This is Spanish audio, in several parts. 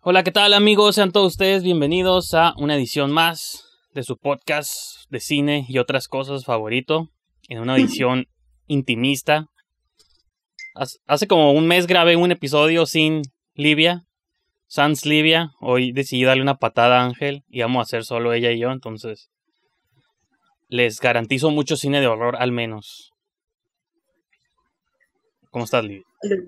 Hola, ¿qué tal amigos? Sean todos ustedes bienvenidos a una edición más de su podcast de cine y otras cosas favorito, en una edición intimista. Hace como un mes grabé un episodio sin Livia, sans Livia. Hoy decidí darle una patada a Ángel y vamos a hacer solo ella y yo, entonces les garantizo mucho cine de horror al menos. ¿Cómo estás, Livia?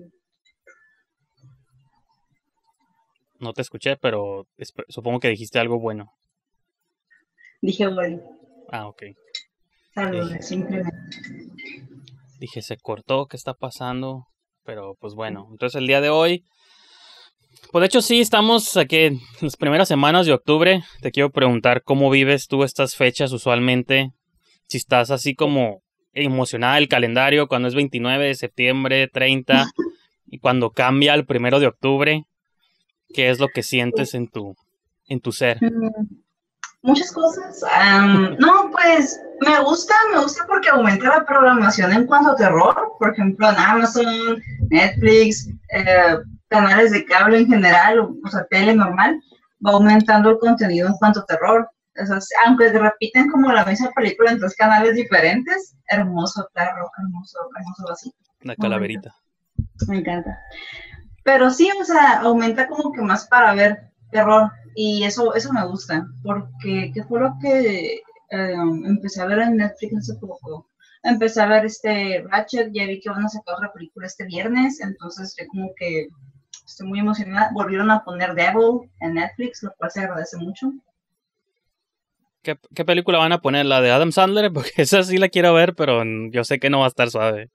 No te escuché, pero supongo que dijiste algo bueno. Dije, bueno, Ah, ok. saludos, simplemente. Dije, se cortó, ¿qué está pasando? Pero pues bueno, entonces el día de hoy, pues de hecho sí, estamos aquí en las primeras semanas de octubre. Te quiero preguntar cómo vives tú estas fechas usualmente. Si estás así como emocionada del calendario cuando es 29 de septiembre, 30 y cuando cambia al 1 de octubre, ¿qué es lo que sientes en tu ser? Muchas cosas. No, pues me gusta porque aumenta la programación en cuanto a terror. Por ejemplo, en Amazon, Netflix, canales de cable en general, o sea, tele normal, va aumentando el contenido en cuanto a terror. Aunque repiten como la misma película en 3 canales diferentes, hermoso perro, hermoso así. La calaverita. Me encanta. Pero sí, o sea, aumenta como que más para ver terror. Y eso me gusta, porque ¿qué fue lo que empecé a ver en Netflix hace poco? Empecé a ver Ratchet, ya vi que van a sacar otra película este viernes, entonces yo como que estoy muy emocionada. Volvieron a poner Devil en Netflix, lo cual se agradece mucho. ¿Qué película van a poner? ¿La de Adam Sandler? Porque esa sí la quiero ver, pero yo sé que no va a estar suave.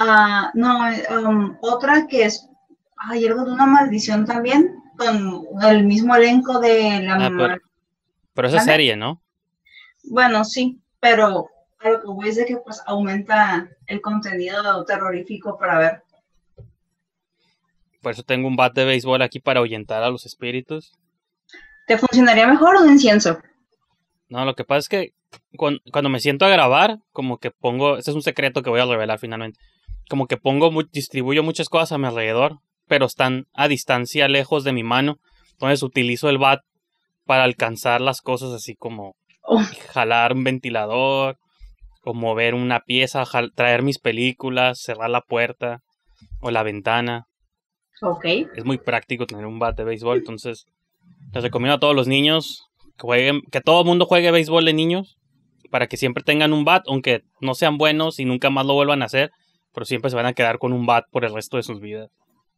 No, otra que es algo de una maldición también, con el mismo elenco de la... Pero esa es ¿Mande? serie, ¿no? Bueno, sí, pero lo que voy es de que pues aumenta el contenido terrorífico para ver. Por eso tengo un bat de béisbol aquí para ahuyentar a los espíritus. ¿Te funcionaría mejor un incienso? No, lo que pasa es que cuando me siento a grabar, como que pongo, este es un secreto que voy a revelar finalmente, como que distribuyo muchas cosas a mi alrededor, pero están a distancia lejos de mi mano, entonces utilizo el bat para alcanzar las cosas así como jalar un ventilador, o mover una pieza, traer mis películas, cerrar la puerta o la ventana. Ok. Es muy práctico tener un bat de béisbol, entonces les recomiendo a todos los niños que todo el mundo juegue béisbol de niños, para que siempre tengan un bat, aunque no sean buenos y nunca más lo vuelvan a hacer, pero siempre se van a quedar con un bat por el resto de sus vidas.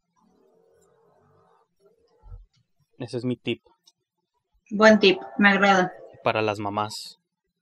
Ese es mi tip Buen tip, me agrada. para las mamás.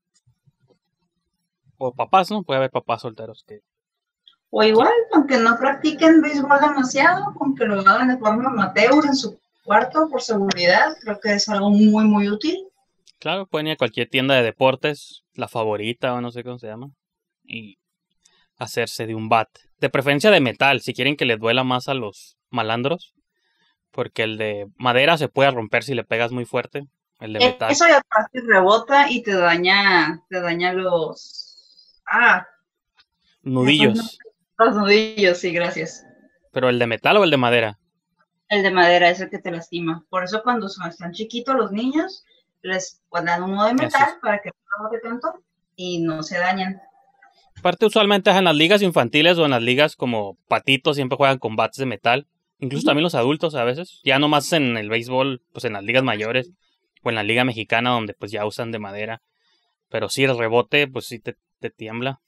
O papás, ¿no? Puede haber papás solteros que... O igual, aunque no practiquen béisbol demasiado, aunque lo hagan de forma amateur en su cuarto por seguridad, creo que es algo muy, muy útil. Claro, pueden ir a cualquier tienda de deportes, la favorita o no sé cómo se llama, y hacerse de un bat. De preferencia de metal, si quieren que les duela más a los malandros. Porque el de madera se puede romper si le pegas muy fuerte. El de metal. Eso ya aparte rebota y te daña los... Nudillos. Los nudillos, sí, gracias. ¿Pero el de metal o el de madera? El de madera es el que te lastima. Por eso cuando están chiquitos los niños, les ponen uno de metal para que no rebote tanto y no se dañan. Aparte, usualmente en las ligas infantiles o en las ligas como patitos siempre juegan con bats de metal. Incluso también los adultos a veces. Ya nomás en el béisbol, pues en las ligas mayores o en la liga mexicana donde pues ya usan de madera. Pero sí, el rebote pues sí te tiembla.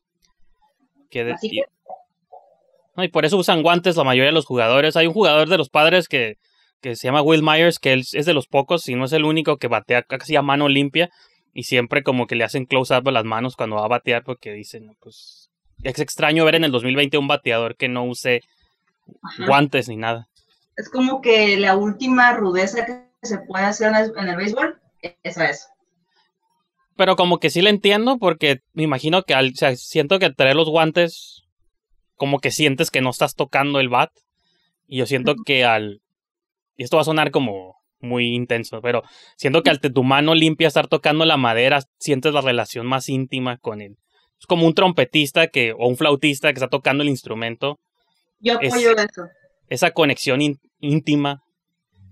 No, y por eso usan guantes la mayoría de los jugadores. Hay un jugador de los Padres que se llama Will Myers, que él es de los pocos, si no es el único que batea casi a mano limpia. Y siempre como que le hacen close-up a las manos cuando va a batear porque dicen, pues es extraño ver en el 2020 un bateador que no use guantes ni nada. Es como que la última rudeza que se puede hacer en el béisbol, esa es. Pero como que sí le entiendo porque me imagino que siento que al traer los guantes como que sientes que no estás tocando el bat. Y yo siento que y esto va a sonar como muy intenso, pero siento que al tu mano limpia estar tocando la madera, sientes la relación más íntima con él. Es como un trompetista o un flautista que está tocando el instrumento. Yo apoyo eso. Esa conexión íntima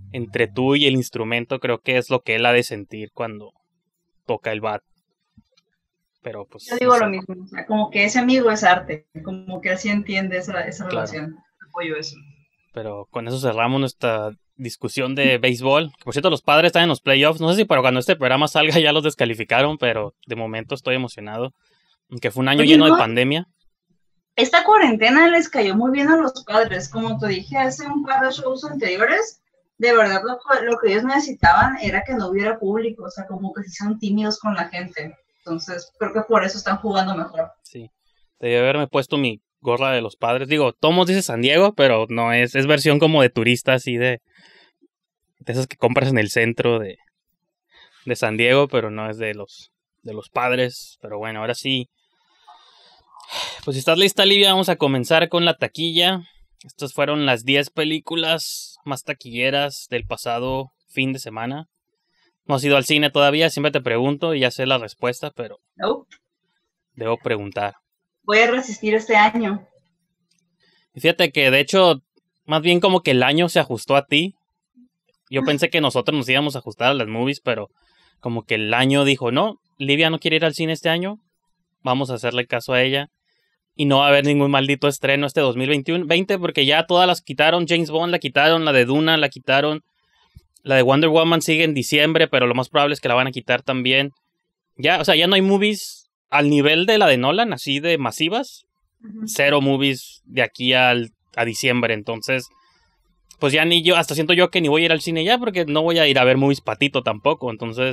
entre tú y el instrumento, creo que es lo que él ha de sentir cuando toca el bat. Pero pues... Yo digo lo mismo, o sea, como que ese amigo es arte, como que así entiende esa claro. relación. Apoyo eso. Pero con eso cerramos nuestra discusión de béisbol. Por cierto, los Padres están en los playoffs. No sé si para cuando este programa salga ya los descalificaron, pero de momento estoy emocionado. Aunque fue un año lleno de pandemia. Esta cuarentena les cayó muy bien a los Padres. Como te dije hace un par de shows anteriores, de verdad lo que ellos necesitaban era que no hubiera público, o sea, como que sí son tímidos con la gente. Entonces, creo que por eso están jugando mejor. Sí, debí haberme puesto mi gorra de los Padres. Digo, Tomos dice San Diego, pero no es versión como de turista, así de esas que compras en el centro de San Diego, pero no es de los Padres. Pero bueno, ahora sí. Pues si estás lista, Livia, vamos a comenzar con la taquilla. Estas fueron las 10 películas más taquilleras del pasado fin de semana. No has ido al cine todavía, siempre te pregunto y ya sé la respuesta, pero debo preguntar. Voy a resistir este año. Y fíjate que de hecho, más bien como que el año se ajustó a ti. Yo pensé que nosotros nos íbamos a ajustar a las movies, pero como que el año dijo, no, Livia no quiere ir al cine este año, vamos a hacerle caso a ella. Y no va a haber ningún maldito estreno este 2020 porque ya todas las quitaron. James Bond la quitaron, la de Duna la quitaron. La de Wonder Woman sigue en diciembre, pero lo más probable es que la van a quitar también. Ya, o sea, ya no hay movies al nivel de la de Nolan, así de masivas. Cero movies de aquí a diciembre, entonces pues ya ni yo, hasta siento yo que ni voy a ir al cine ya, porque no voy a ir a ver movies patito tampoco, entonces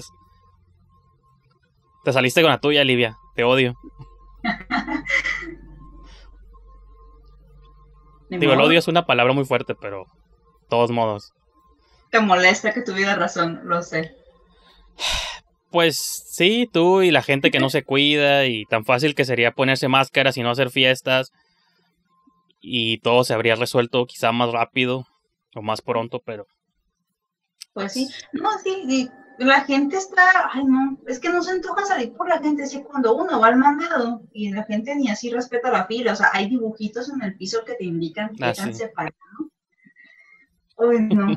te saliste con la tuya, Livia, te odio. Digo, el odio es una palabra muy fuerte, pero de todos modos. Te molesta que tuvieras razón, lo sé. Pues sí, tú y la gente que no se cuida y tan fácil que sería ponerse máscaras y no hacer fiestas y todo se habría resuelto quizá más rápido o más pronto, pero... Pues sí, no, sí, la gente está, ay no, es que no se antoja salir por la gente, así cuando uno va al mandado y la gente ni así respeta la fila, o sea, hay dibujitos en el piso que te indican que están separados. Uy, no.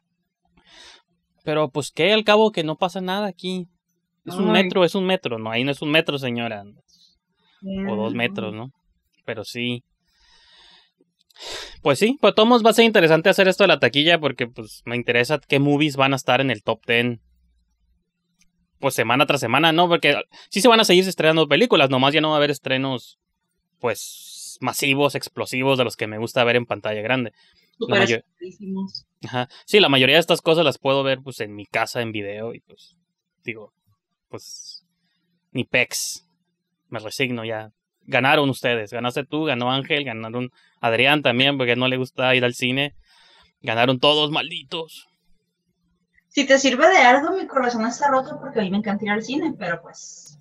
Pero pues que al cabo que no pasa nada aquí. Es un metro, no, ahí no es un metro, señora. O 2 metros, ¿no? Pero sí. Pues sí, pues todos va a ser interesante hacer esto de la taquilla porque pues me interesa qué movies van a estar en el top 10. Pues semana tras semana, ¿no? Porque sí se van a seguir estrenando películas, nomás ya no va a haber estrenos pues masivos, explosivos de los que me gusta ver en pantalla grande. Ajá. Sí, la mayoría de estas cosas las puedo ver pues en mi casa en video y pues digo, pues ni pex, me resigno ya. Ganaron ustedes, ganaste tú, ganó Ángel, ganaron Adrián también porque no le gusta ir al cine, ganaron todos malditos. Si te sirve de algo, mi corazón está roto porque a mí me encanta ir al cine, pero pues...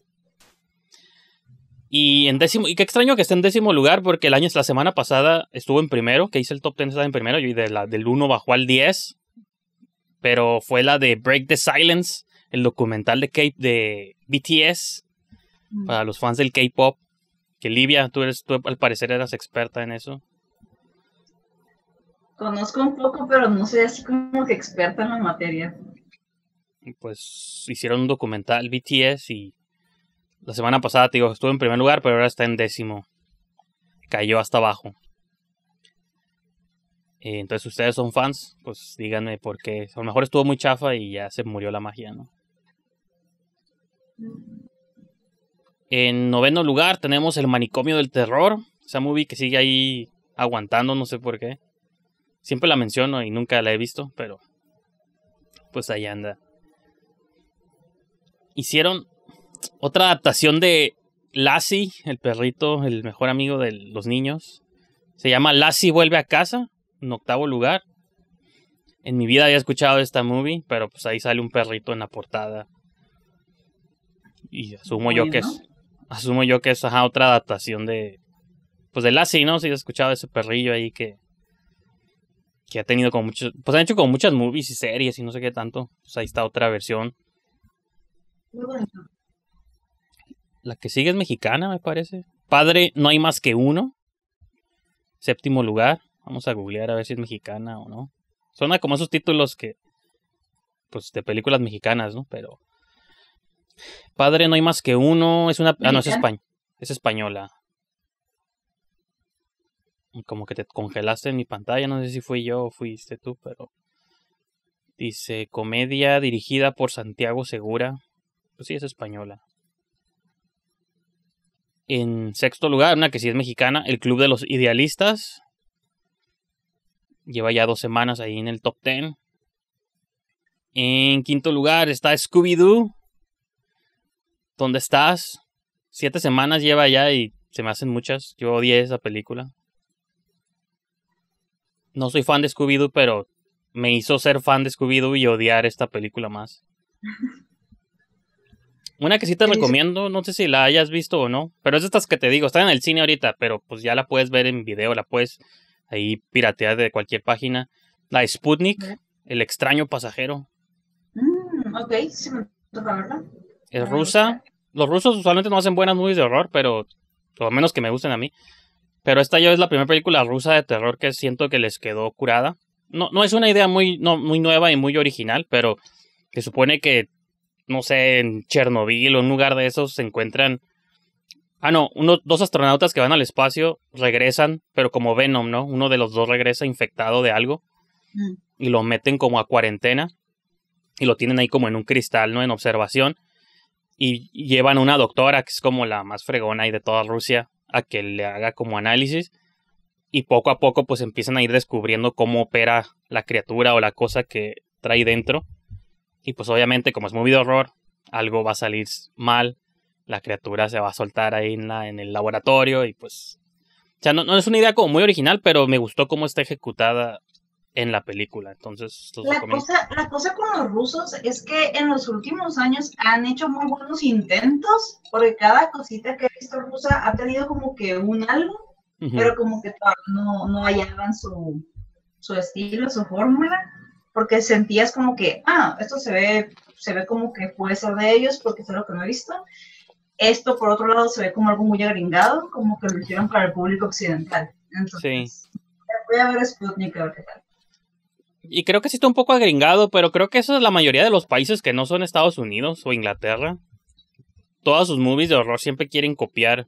Y qué extraño que esté en 10º lugar porque la semana pasada estuvo en primero, que hice el top 10 estaba en primero, y del 1 bajó al 10, pero fue la de Break the Silence, el documental de BTS, para los fans del K-pop, que Livia, tú al parecer eras experta en eso. Conozco un poco, pero no soy así como que experta en la materia. Pues hicieron un documental BTS y la semana pasada, te digo, estuvo en primer lugar, pero ahora está en 10º. Cayó hasta abajo. Entonces, ustedes son fans, pues díganme por qué. A lo mejor estuvo muy chafa y ya se murió la magia, ¿no? En 9º lugar tenemos El Manicomio del Terror. Esa movie que sigue ahí aguantando, no sé por qué. Siempre la menciono y nunca la he visto, pero pues ahí anda. Hicieron otra adaptación de Lassie, el perrito, el mejor amigo de los niños. Se llama Lassie vuelve a casa, en 8º lugar. En mi vida había escuchado esta movie, pero pues ahí sale un perrito en la portada. Y asumo yo que es otra adaptación de Lassie, ¿no? Si has escuchado de ese perrillo ahí que ha tenido como muchos, pues han hecho como muchas movies y series y no sé qué tanto. Pues ahí está otra versión. Muy bonito. La que sigue es mexicana, me parece. Padre, no hay más que uno. 7º lugar. Vamos a googlear a ver si es mexicana o no. Suena como esos títulos que pues de películas mexicanas, ¿no? Pero Padre no hay más que uno, es una... Ah, no, es española. Como que te congelaste en mi pantalla, no sé si fui yo o fuiste tú, pero... Dice, comedia dirigida por Santiago Segura. Pues sí, es española. En sexto lugar, una que sí es mexicana, El Club de los Idealistas. Lleva ya 2 semanas ahí en el top 10. En quinto lugar está Scooby-Doo. ¿Dónde estás? 7 semanas lleva ya y se me hacen muchas. Yo odié esa película. No soy fan de Scooby-Doo, pero me hizo ser fan de Scooby-Doo y odiar esta película más. Una que sí te recomiendo, no sé si la hayas visto o no, pero es de estas que te digo, está en el cine ahorita, pero pues ya la puedes ver en video, la puedes ahí piratear de cualquier página. La Sputnik, El extraño pasajero. Ok, sí me toca verla. Es rusa. Los rusos usualmente no hacen buenas movies de horror, pero por lo menos que me gusten a mí. Pero esta ya es la primera película rusa de terror que siento que les quedó curada. No es una idea muy nueva y muy original, pero se supone que, no sé, en Chernobyl o en un lugar de esos se encuentran... dos astronautas que van al espacio regresan, pero como Venom, ¿no? Uno de los dos regresa infectado de algo y lo meten como a cuarentena y lo tienen ahí como en un cristal, ¿no? En observación y llevan a una doctora que es como la más fregona ahí de toda Rusia a que le haga como análisis. Y poco a poco pues empiezan a ir descubriendo cómo opera la criatura o la cosa que trae dentro. Y pues obviamente como es movie de horror, algo va a salir mal. La criatura se va a soltar ahí en el laboratorio y pues... O sea, no es una idea como muy original, pero me gustó cómo está ejecutada en la película. Entonces, la cosa con los rusos es que en los últimos años han hecho muy buenos intentos, porque cada cosita que he visto rusa ha tenido como que un algo. Pero como que no hallaban su estilo, su fórmula, porque sentías como que, esto se ve como que puede ser de ellos, porque es lo que no he visto. Esto, por otro lado, se ve como algo muy agringado, como que lo hicieron para el público occidental. Entonces, sí. Voy a ver Sputnik, a ver qué tal. Y creo que sí está un poco agringado, pero creo que eso es la mayoría de los países que no son Estados Unidos o Inglaterra. Todas sus movies de horror siempre quieren copiar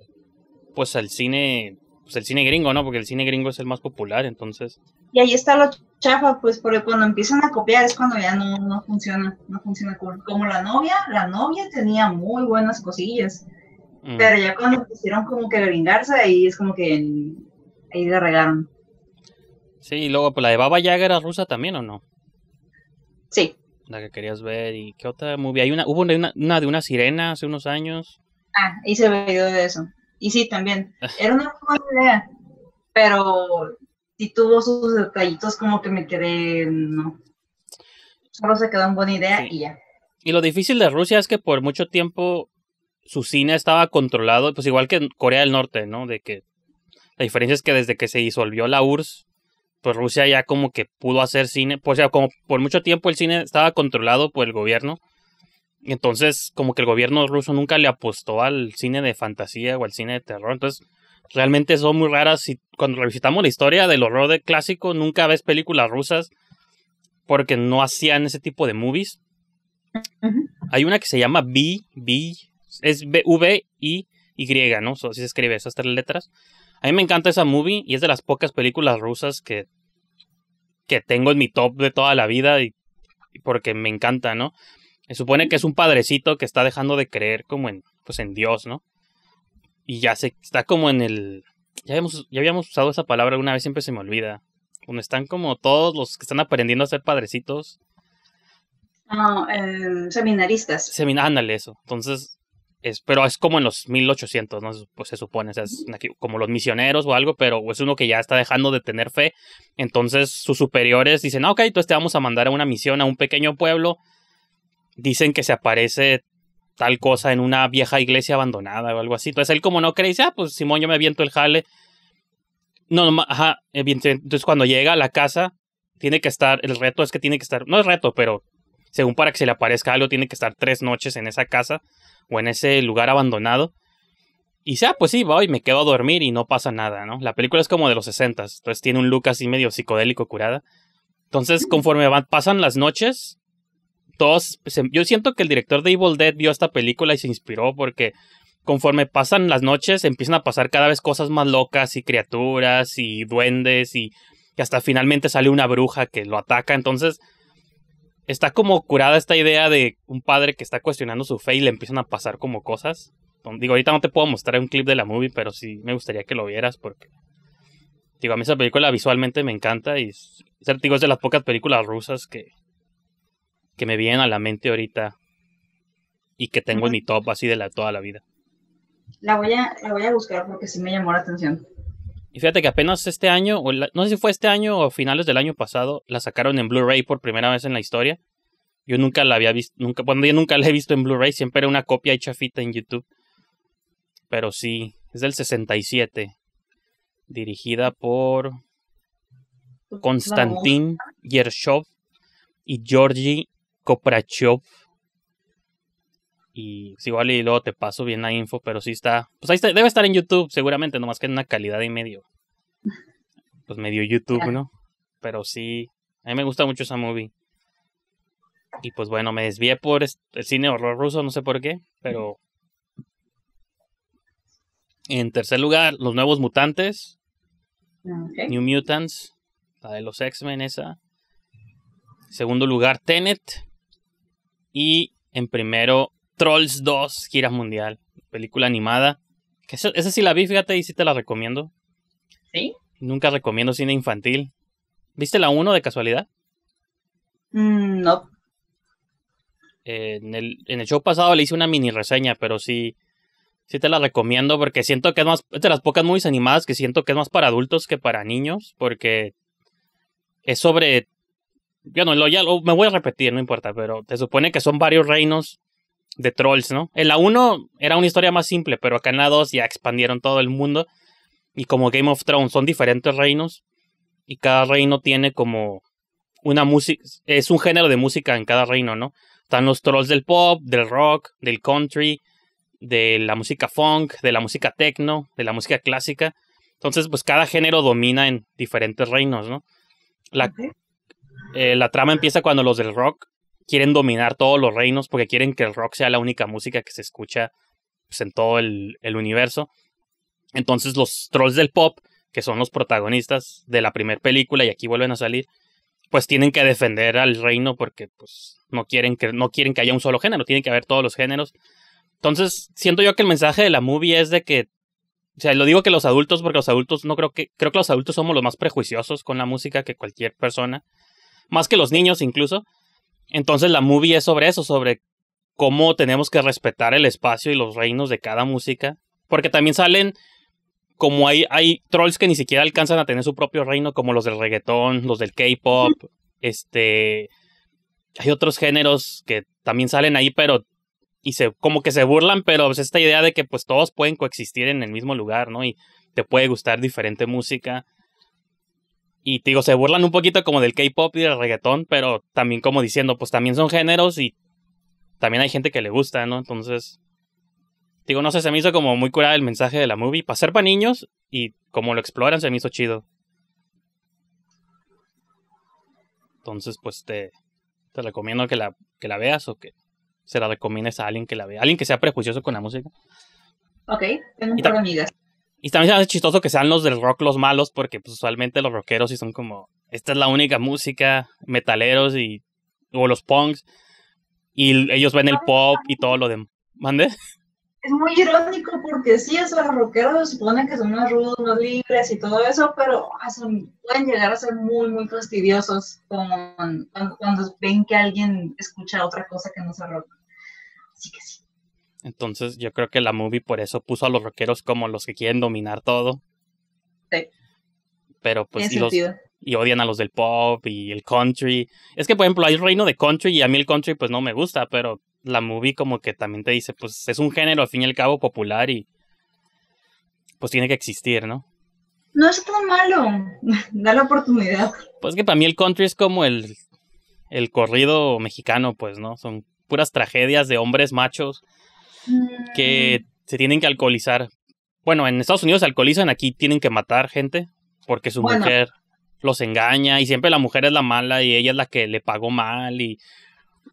pues el cine gringo, ¿no? Porque el cine gringo es el más popular, entonces... Y ahí está lo chafa, pues, porque cuando empiezan a copiar es cuando ya no funciona como la novia tenía muy buenas cosillas, pero ya cuando quisieron como que gringarse, ahí es como que ahí le regaron. Sí, y luego pues la de Baba Yaga era rusa también, ¿o no? Sí. La que querías ver, ¿y qué otra movie? Hubo una de una sirena hace unos años. Hice video de eso. Y sí, también. Era una buena idea, pero sí tuvo sus detallitos como que me quedé, no. Solo se quedó en buena idea sí. Y ya. Y lo difícil de Rusia es que por mucho tiempo su cine estaba controlado, pues igual que en Corea del Norte, ¿no? De que la diferencia es que desde que se disolvió la URSS, pues Rusia ya como que pudo hacer cine, pues, o sea, como por mucho tiempo el cine estaba controlado por el gobierno. Entonces, como que el gobierno ruso nunca le apostó al cine de fantasía o al cine de terror. Entonces, realmente son muy raras. Y cuando revisitamos la historia del horror de clásico, nunca ves películas rusas porque no hacían ese tipo de movies. Uh-huh. Hay una que se llama es V-I-Y, ¿no? Así se escribe esas 3 letras. A mí me encanta esa movie y es de las pocas películas rusas que tengo en mi top de toda la vida y porque me encanta, ¿no? Se supone que es un padrecito que está dejando de creer como en Dios, ¿no? Y ya está como en el... Ya habíamos usado esa palabra alguna vez, siempre se me olvida. Donde están como todos los que están aprendiendo a ser padrecitos. Seminaristas. Ándale, eso. Entonces, pero es como en los 1800, ¿no? Pues se supone, o sea, es como los misioneros o algo, pero es uno que ya está dejando de tener fe. Entonces, sus superiores dicen, ok, entonces te vamos a mandar a una misión a un pequeño pueblo. Dicen que se aparece tal cosa en una vieja iglesia abandonada o algo así. Entonces él como no cree, dice, pues Simón, yo me aviento el jale. Entonces cuando llega a la casa, tiene que estar, el reto es que tiene que estar, no es reto, pero según para que se le aparezca algo, tiene que estar 3 noches en esa casa o en ese lugar abandonado. Y pues sí, voy, me quedo a dormir y no pasa nada, ¿no? La película es como de los 60s, entonces tiene un look así medio psicodélico curada. Entonces conforme pasan las noches, yo siento que el director de Evil Dead vio esta película y se inspiró porque conforme pasan las noches empiezan a pasar cada vez cosas más locas y criaturas y duendes y hasta finalmente sale una bruja que lo ataca. Entonces está como curada esta idea de un padre que está cuestionando su fe y le empiezan a pasar como cosas. Digo, ahorita no te puedo mostrar un clip de la movie, pero sí me gustaría que lo vieras porque, digo, a mí esa película visualmente me encanta y digo, es de las pocas películas rusas que me vienen a la mente ahorita y que tengo en mi top así de toda la vida. La voy a buscar porque sí me llamó la atención. Y fíjate que apenas este año, no sé si fue este año o finales del año pasado, la sacaron en Blu-ray por primera vez en la historia. Yo nunca la había visto, yo nunca la he visto en Blu-ray, siempre era una copia hecha fita en YouTube. Pero sí, es del 67, dirigida por Konstantin Yershov y Georgi Koprachov. Y igual y luego te paso bien la info, pero sí está, pues ahí está, debe estar en YouTube seguramente, nomás que en una calidad y medio, pues medio YouTube, ¿no? Pero sí, a mí me gusta mucho esa movie. Y pues bueno, me desvié por el cine horror ruso, no sé por qué, pero en tercer lugar, Los Nuevos Mutantes, New Mutants, la de los X-Men esa. Segundo lugar, Tenet. Y en primero, Trolls 2, Gira Mundial, película animada. Que esa sí la vi, fíjate, y sí te la recomiendo. ¿Sí? Nunca recomiendo cine infantil. ¿Viste la 1 de casualidad? No. En el show pasado le hice una mini reseña, pero sí te la recomiendo porque siento que es de las pocas movies animadas que siento que es más para adultos que para niños, porque es sobre... me voy a repetir, no importa, pero te supone que son varios reinos de trolls, ¿no? En la 1 era una historia más simple, pero acá en la 2 ya expandieron todo el mundo. Y como Game of Thrones, son diferentes reinos. Y cada reino tiene como una música... Es un género de música en cada reino, ¿no? Están los trolls del pop, del rock, del country, de la música funk, de la música techno, de la música clásica. Entonces, pues cada género domina en diferentes reinos, ¿no? La trama empieza cuando los del rock quieren dominar todos los reinos porque quieren que el rock sea la única música que se escucha, pues, en todo el universo. Entonces los trolls del pop, que son los protagonistas de la primera película y aquí vuelven a salir, pues tienen que defender al reino porque pues no quieren que haya un solo género, tienen que haber todos los géneros. Entonces siento yo que el mensaje de la movie es de que, o sea, lo digo que los adultos porque los adultos creo que los adultos somos los más prejuiciosos con la música que cualquier persona, más que los niños incluso. Entonces la movie es sobre eso, sobre cómo tenemos que respetar el espacio y los reinos de cada música. Porque también salen, como hay trolls que ni siquiera alcanzan a tener su propio reino, como los del reggaetón, los del K-pop. Hay otros géneros que también salen ahí, pero como que se burlan, pero pues esta idea de que pues todos pueden coexistir en el mismo lugar, ¿no? Y te puede gustar diferente música. Y te digo, se burlan un poquito como del K-pop y del reggaetón, pero también como diciendo, pues también son géneros y también hay gente que le gusta, ¿no? Entonces, digo, no sé, se me hizo como muy curada el mensaje de la movie. Para ser para niños y como lo exploran, se me hizo chido. Entonces, pues te recomiendo que la veas o que se la recomiendes a alguien que la vea. Alguien que sea prejuicioso con la música. Ok, tengo un par de amigas. Y también se me hace chistoso que sean los del rock los malos, porque pues usualmente los rockeros sí son como, esta es la única música, metaleros o los punks, y ellos ven el pop y todo lo demás. ¿Mande? Es muy irónico porque sí, esos rockeros se supone que son más rudos, más libres y todo eso, pero pueden llegar a ser muy, muy fastidiosos cuando ven que alguien escucha otra cosa que no sea rock. Así que sí. Entonces yo creo que la movie por eso puso a los rockeros como los que quieren dominar todo. Sí. Pero pues y odian a los del pop y el country. Es que por ejemplo hay reino de country y a mí el country pues no me gusta, pero la movie como que también te dice pues es un género al fin y al cabo popular y pues tiene que existir, ¿no? No es tan malo, da la oportunidad. Pues que para mí el country es como el corrido mexicano, pues, ¿no? Son puras tragedias de hombres machos que se tienen que alcoholizar. Bueno, en Estados Unidos se alcoholizan, aquí tienen que matar gente porque su mujer los engaña y siempre la mujer es la mala y ella es la que le pagó mal y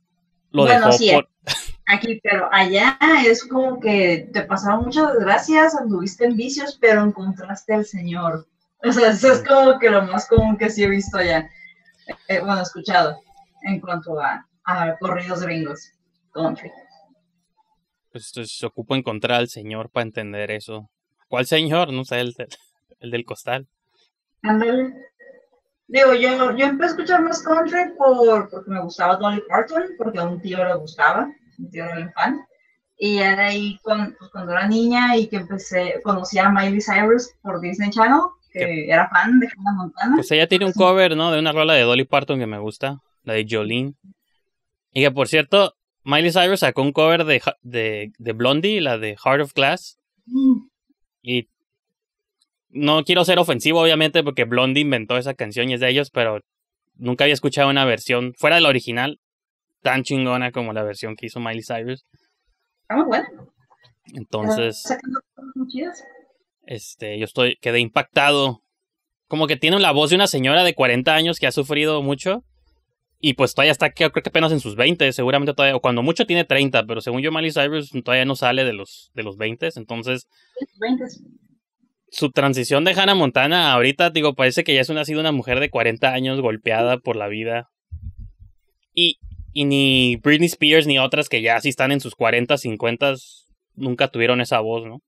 lo Bueno, dejó sí, por... aquí, pero allá es como que te pasaron muchas desgracias, anduviste en vicios, pero encontraste al Señor. O sea, eso es como que lo más común que sí he visto allá. Bueno, escuchado en cuanto a corridos gringos, country. Pues se ocupa encontrar al señor para entender eso. ¿Cuál señor? No sé, el del costal. Ándale. Digo, yo empecé a escuchar más country porque me gustaba Dolly Parton, porque a un tío le gustaba, un tío era un fan. Y ya de ahí, cuando era niña y que conocí a Miley Cyrus por Disney Channel, Que, que era fan de Hannah Montana. pues ella tiene un cover, ¿no? De una rola de Dolly Parton que me gusta, la de Jolene. Y que, por cierto, Miley Cyrus sacó un cover de Blondie, la de Heart of Glass. Y no quiero ser ofensivo, obviamente, porque Blondie inventó esa canción y es de ellos, pero nunca había escuchado una versión fuera de la original tan chingona como la versión que hizo Miley Cyrus. Está muy buena. Entonces, quedé impactado. Como que tiene la voz de una señora de 40 años que ha sufrido mucho. Y pues todavía está, creo que apenas en sus 20, seguramente todavía, o cuando mucho tiene 30, pero según yo Miley Cyrus todavía no sale de los 20, entonces 20. Su transición de Hannah Montana ahorita, digo, parece que ya ha sido una mujer de 40 años golpeada por la vida. Y ni Britney Spears ni otras que ya sí están en sus 40, 50 nunca tuvieron esa voz, ¿no?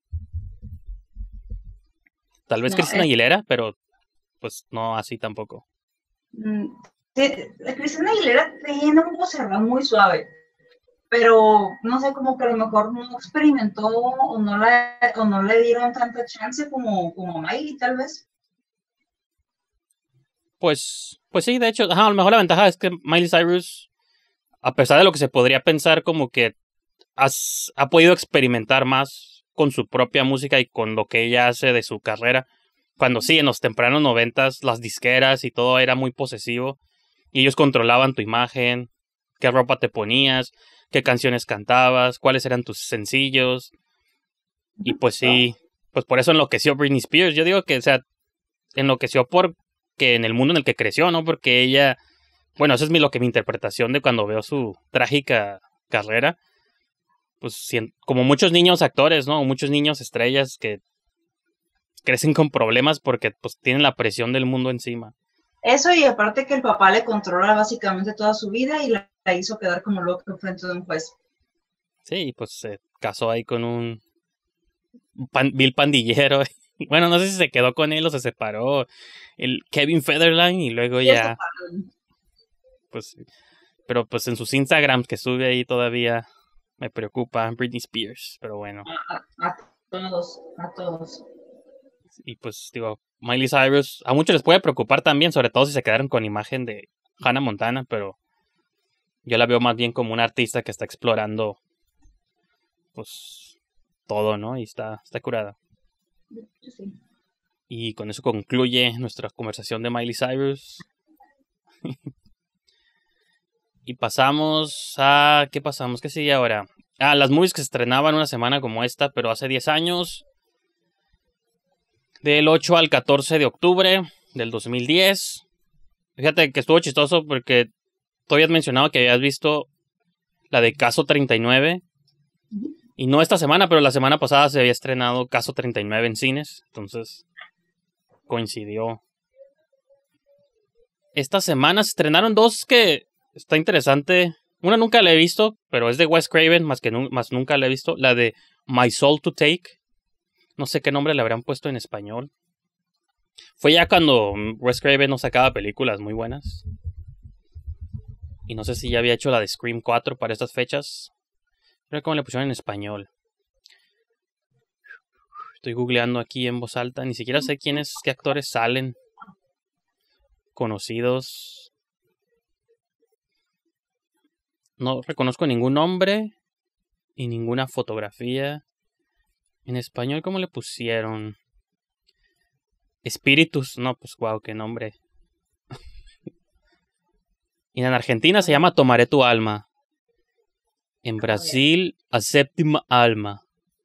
Tal vez Christina Aguilera, pero pues no así tampoco. Christina Aguilera tiene un vocerrón muy suave, pero no sé, como que a lo mejor no experimentó o no le dieron tanta chance como Miley, tal vez. Pues sí, de hecho, a lo mejor la ventaja es que Miley Cyrus, a pesar de lo que se podría pensar, como que ha podido experimentar más con su propia música y con lo que ella hace de su carrera. Cuando sí, en los tempranos 90s, las disqueras y todo era muy posesivo. Y ellos controlaban tu imagen, qué ropa te ponías, qué canciones cantabas, cuáles eran tus sencillos. Y pues sí, pues por eso enloqueció Britney Spears. Yo digo que, o sea, enloqueció porque en el mundo en el que creció, ¿no? Porque ella, bueno, esa es mi interpretación de cuando veo su trágica carrera. Pues como muchos niños actores, ¿no? Muchos niños estrellas que crecen con problemas porque pues tienen la presión del mundo encima. Eso, y aparte que el papá le controla básicamente toda su vida y la hizo quedar como loca frente de un juez. Sí, pues se casó ahí con un vil pandillero. Bueno, no sé si se quedó con él o se separó. El Kevin Federline y luego ya... Pues, pero pues en sus Instagrams que sube ahí todavía me preocupa Britney Spears, pero bueno. A todos. Y pues digo, Miley Cyrus, a muchos les puede preocupar también, sobre todo si se quedaron con imagen de Hannah Montana, pero yo la veo más bien como un artista que está explorando pues todo, ¿no? Y está curada. Sí. Y con eso concluye nuestra conversación de Miley Cyrus. Y pasamos a... ¿Qué pasamos? ¿Qué sigue ahora? Las movies que se estrenaban una semana como esta, pero hace 10 años. Del 8 al 14 de octubre del 2010. Fíjate que estuvo chistoso porque tú habías mencionado que habías visto la de Caso 39. Y no esta semana, pero la semana pasada se había estrenado Caso 39 en cines. Entonces coincidió. Esta semana se estrenaron dos que está interesante. Una nunca la he visto, pero es de Wes Craven, más nunca la he visto. La de My Soul to Take. No sé qué nombre le habrán puesto en español. Fue ya cuando Wes Craven no sacaba películas muy buenas. Y no sé si ya había hecho la de Scream 4 para estas fechas. Pero cómo le pusieron en español. Estoy googleando aquí en voz alta. Ni siquiera sé qué actores salen. Conocidos. No reconozco ningún nombre. Y ninguna fotografía. En español, ¿cómo le pusieron? Espíritus. No, pues wow, qué nombre. Y en Argentina se llama Tomaré tu alma. En Brasil, A Séptima Alma.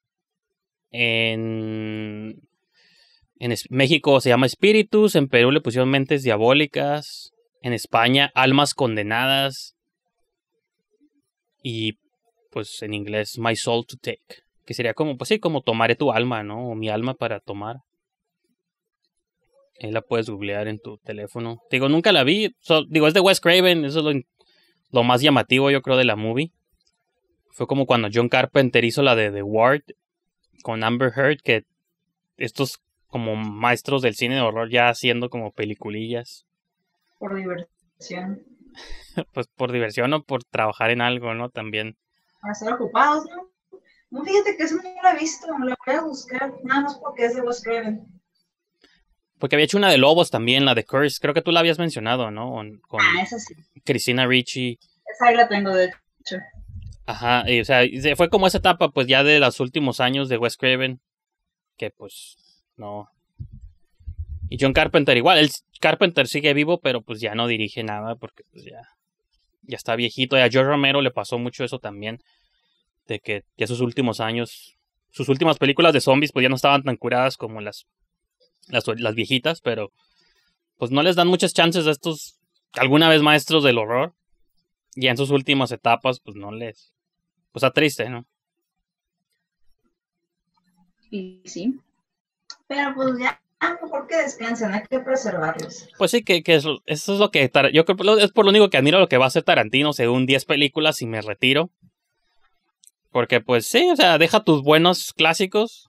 En México se llama Espíritus. En Perú le pusieron Mentes Diabólicas. En España, Almas Condenadas. y pues en inglés My Soul to Take, que sería como, pues sí, como tomaré tu alma, ¿no? O mi alma para tomar. Ahí la puedes googlear en tu teléfono. Digo, nunca la vi, digo, es de Wes Craven, eso es lo más llamativo yo creo de la movie. Fue como cuando John Carpenter hizo la de The Ward con Amber Heard, que estos como maestros del cine de horror ya haciendo como peliculillas. Por diversión. Pues por diversión o por trabajar en algo, ¿no? También. Para estar ocupados, ¿no? No, fíjate que eso no la he visto, la voy a buscar, nada más porque es de Wes Craven. Porque había hecho una de Lobos también, la de Curse, creo que tú la habías mencionado, ¿no? Con Esa sí. Christina Ricci. Esa ahí la tengo, de hecho. Ajá, y, o sea, fue como esa etapa pues ya de los últimos años de Wes Craven, que pues no. Y John Carpenter igual, Carpenter sigue vivo, pero pues ya no dirige nada porque pues ya está viejito. Y a George Romero le pasó mucho eso también, de que ya sus últimos años, sus últimas películas de zombies pues ya no estaban tan curadas como las viejitas, pero pues no les dan muchas chances a estos alguna vez maestros del horror. Y en sus últimas etapas pues no les... Pues está triste, ¿no? Y sí. Pero pues ya, mejor que descansen, hay que preservarlos. Pues sí, que eso es lo que... Yo creo que es por lo único que admiro lo que va a hacer Tarantino, según 10 películas y me retiro. Porque pues sí, o sea, deja tus buenos clásicos.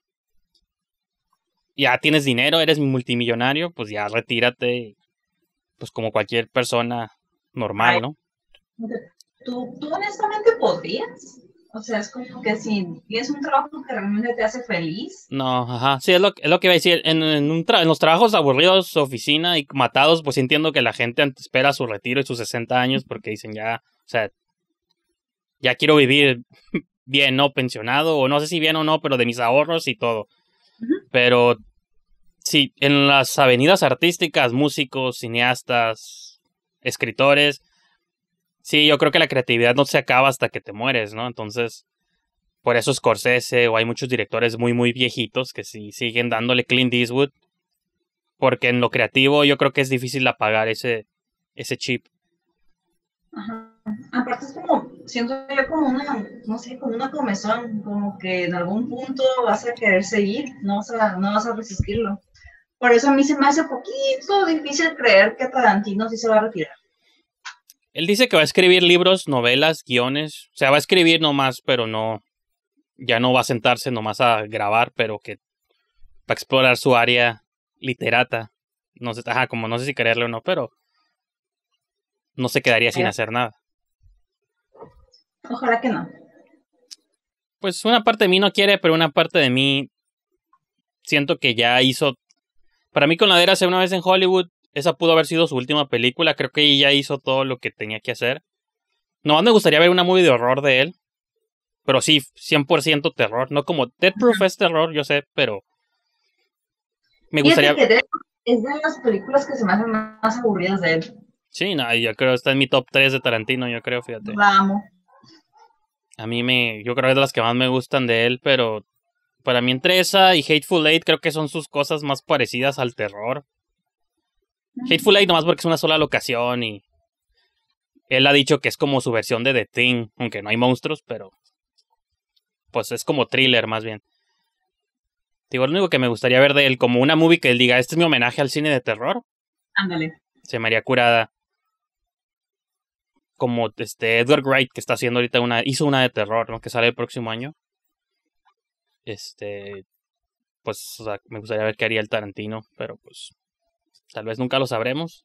Ya tienes dinero, eres multimillonario, pues ya retírate. Pues como cualquier persona normal, ¿no? ¿Tú honestamente podrías? O sea, es como que si tienes un trabajo que realmente te hace feliz. No, ajá, sí, es lo que iba a decir. En los trabajos aburridos, oficina y matados, pues entiendo que la gente espera su retiro y sus 60 años porque dicen ya, o sea, ya quiero vivir bien, ¿no? Pensionado, o no sé si bien o no, pero de mis ahorros y todo. Uh-huh. Pero sí, en las avenidas artísticas, músicos, cineastas, escritores, sí, yo creo que la creatividad no se acaba hasta que te mueres, ¿no? Entonces, por eso Scorsese o hay muchos directores muy, muy viejitos que sí siguen dándole Clint Eastwood. Porque en lo creativo yo creo que es difícil apagar ese chip. Ajá. Aparte es como, siento yo como una, no sé, como una comezón, como que en algún punto vas a querer seguir, no vas a resistirlo. Por eso a mí se me hace poquito difícil creer que Tarantino sí se va a retirar. Él dice que va a escribir libros, novelas, guiones. O sea, va a escribir nomás, pero no... Ya no va a sentarse nomás a grabar, pero que va a explorar su área literata. No sé, como no sé si quererle o no, pero no se quedaría sin hacer nada. Ojalá que no. Pues una parte de mí no quiere, pero una parte de mí siento que ya hizo... Para mí con la de Érase una vez en Hollywood, esa pudo haber sido su última película. Creo que ella hizo todo lo que tenía que hacer. No, me gustaría ver una movie de horror de él. Pero sí, 100% terror. No como Death Proof es terror, yo sé, pero... Me gustaría... Que es de las películas que se me hacen más aburridas de él. Sí, no, yo creo que está en mi top 3 de Tarantino, yo creo, fíjate. La amo. A mí yo creo que es de las que más me gustan de él, pero para mí entre esa y Hateful Eight creo que son sus cosas más parecidas al terror. Hateful Eight nomás porque es una sola locación y él ha dicho que es como su versión de The Thing, aunque no hay monstruos, pero pues es como thriller más bien. Digo, lo único que me gustaría ver de él, como una movie que él diga, este es mi homenaje al cine de terror. Ándale. Se me haría curada. Como Edgar Wright, que está haciendo ahorita hizo una de terror, ¿no? Que sale el próximo año. Pues, o sea, me gustaría ver qué haría el Tarantino, pero pues, tal vez nunca lo sabremos.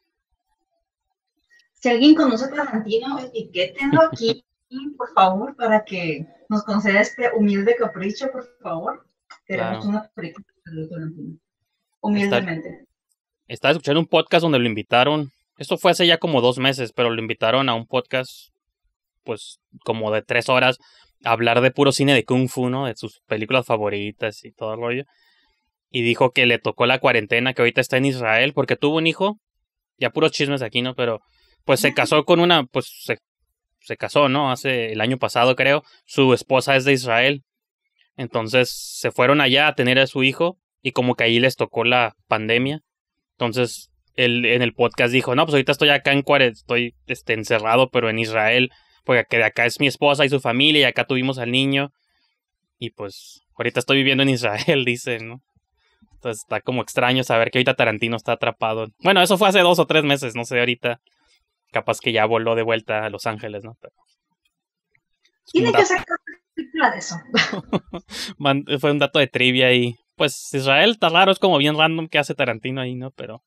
Si alguien conoce a Tarantino, etiquétenlo aquí, por favor, para que nos conceda este humilde capricho, por favor. Queremos Claro. una película de Tarantino. Humildemente. Estaba escuchando un podcast donde lo invitaron. Esto fue hace ya como 2 meses, pero lo invitaron a un podcast, pues, como de 3 horas, a hablar de puro cine de Kung Fu, ¿no? De sus películas favoritas y todo el rollo. Y dijo que le tocó la cuarentena, que ahorita está en Israel, porque tuvo un hijo. Ya puros chismes aquí, ¿no? Pero, pues, se casó con una, pues, se casó, ¿no? Hace el año pasado, creo. Su esposa es de Israel. Entonces, se fueron allá a tener a su hijo. Y como que ahí les tocó la pandemia. Entonces, él en el podcast dijo, no, pues ahorita estoy acá en estoy encerrado, pero en Israel, porque de acá es mi esposa y su familia, y acá tuvimos al niño. Y pues, ahorita estoy viviendo en Israel, dice, ¿no? Entonces está como extraño saber que ahorita Tarantino está atrapado. Bueno, eso fue hace 2 o 3 meses, no sé, ahorita. Capaz que ya voló de vuelta a Los Ángeles, ¿no? Pero Tiene que sacar una película de eso. fue un dato de trivia y pues Israel está raro, es como bien random que hace Tarantino ahí, ¿no? Pero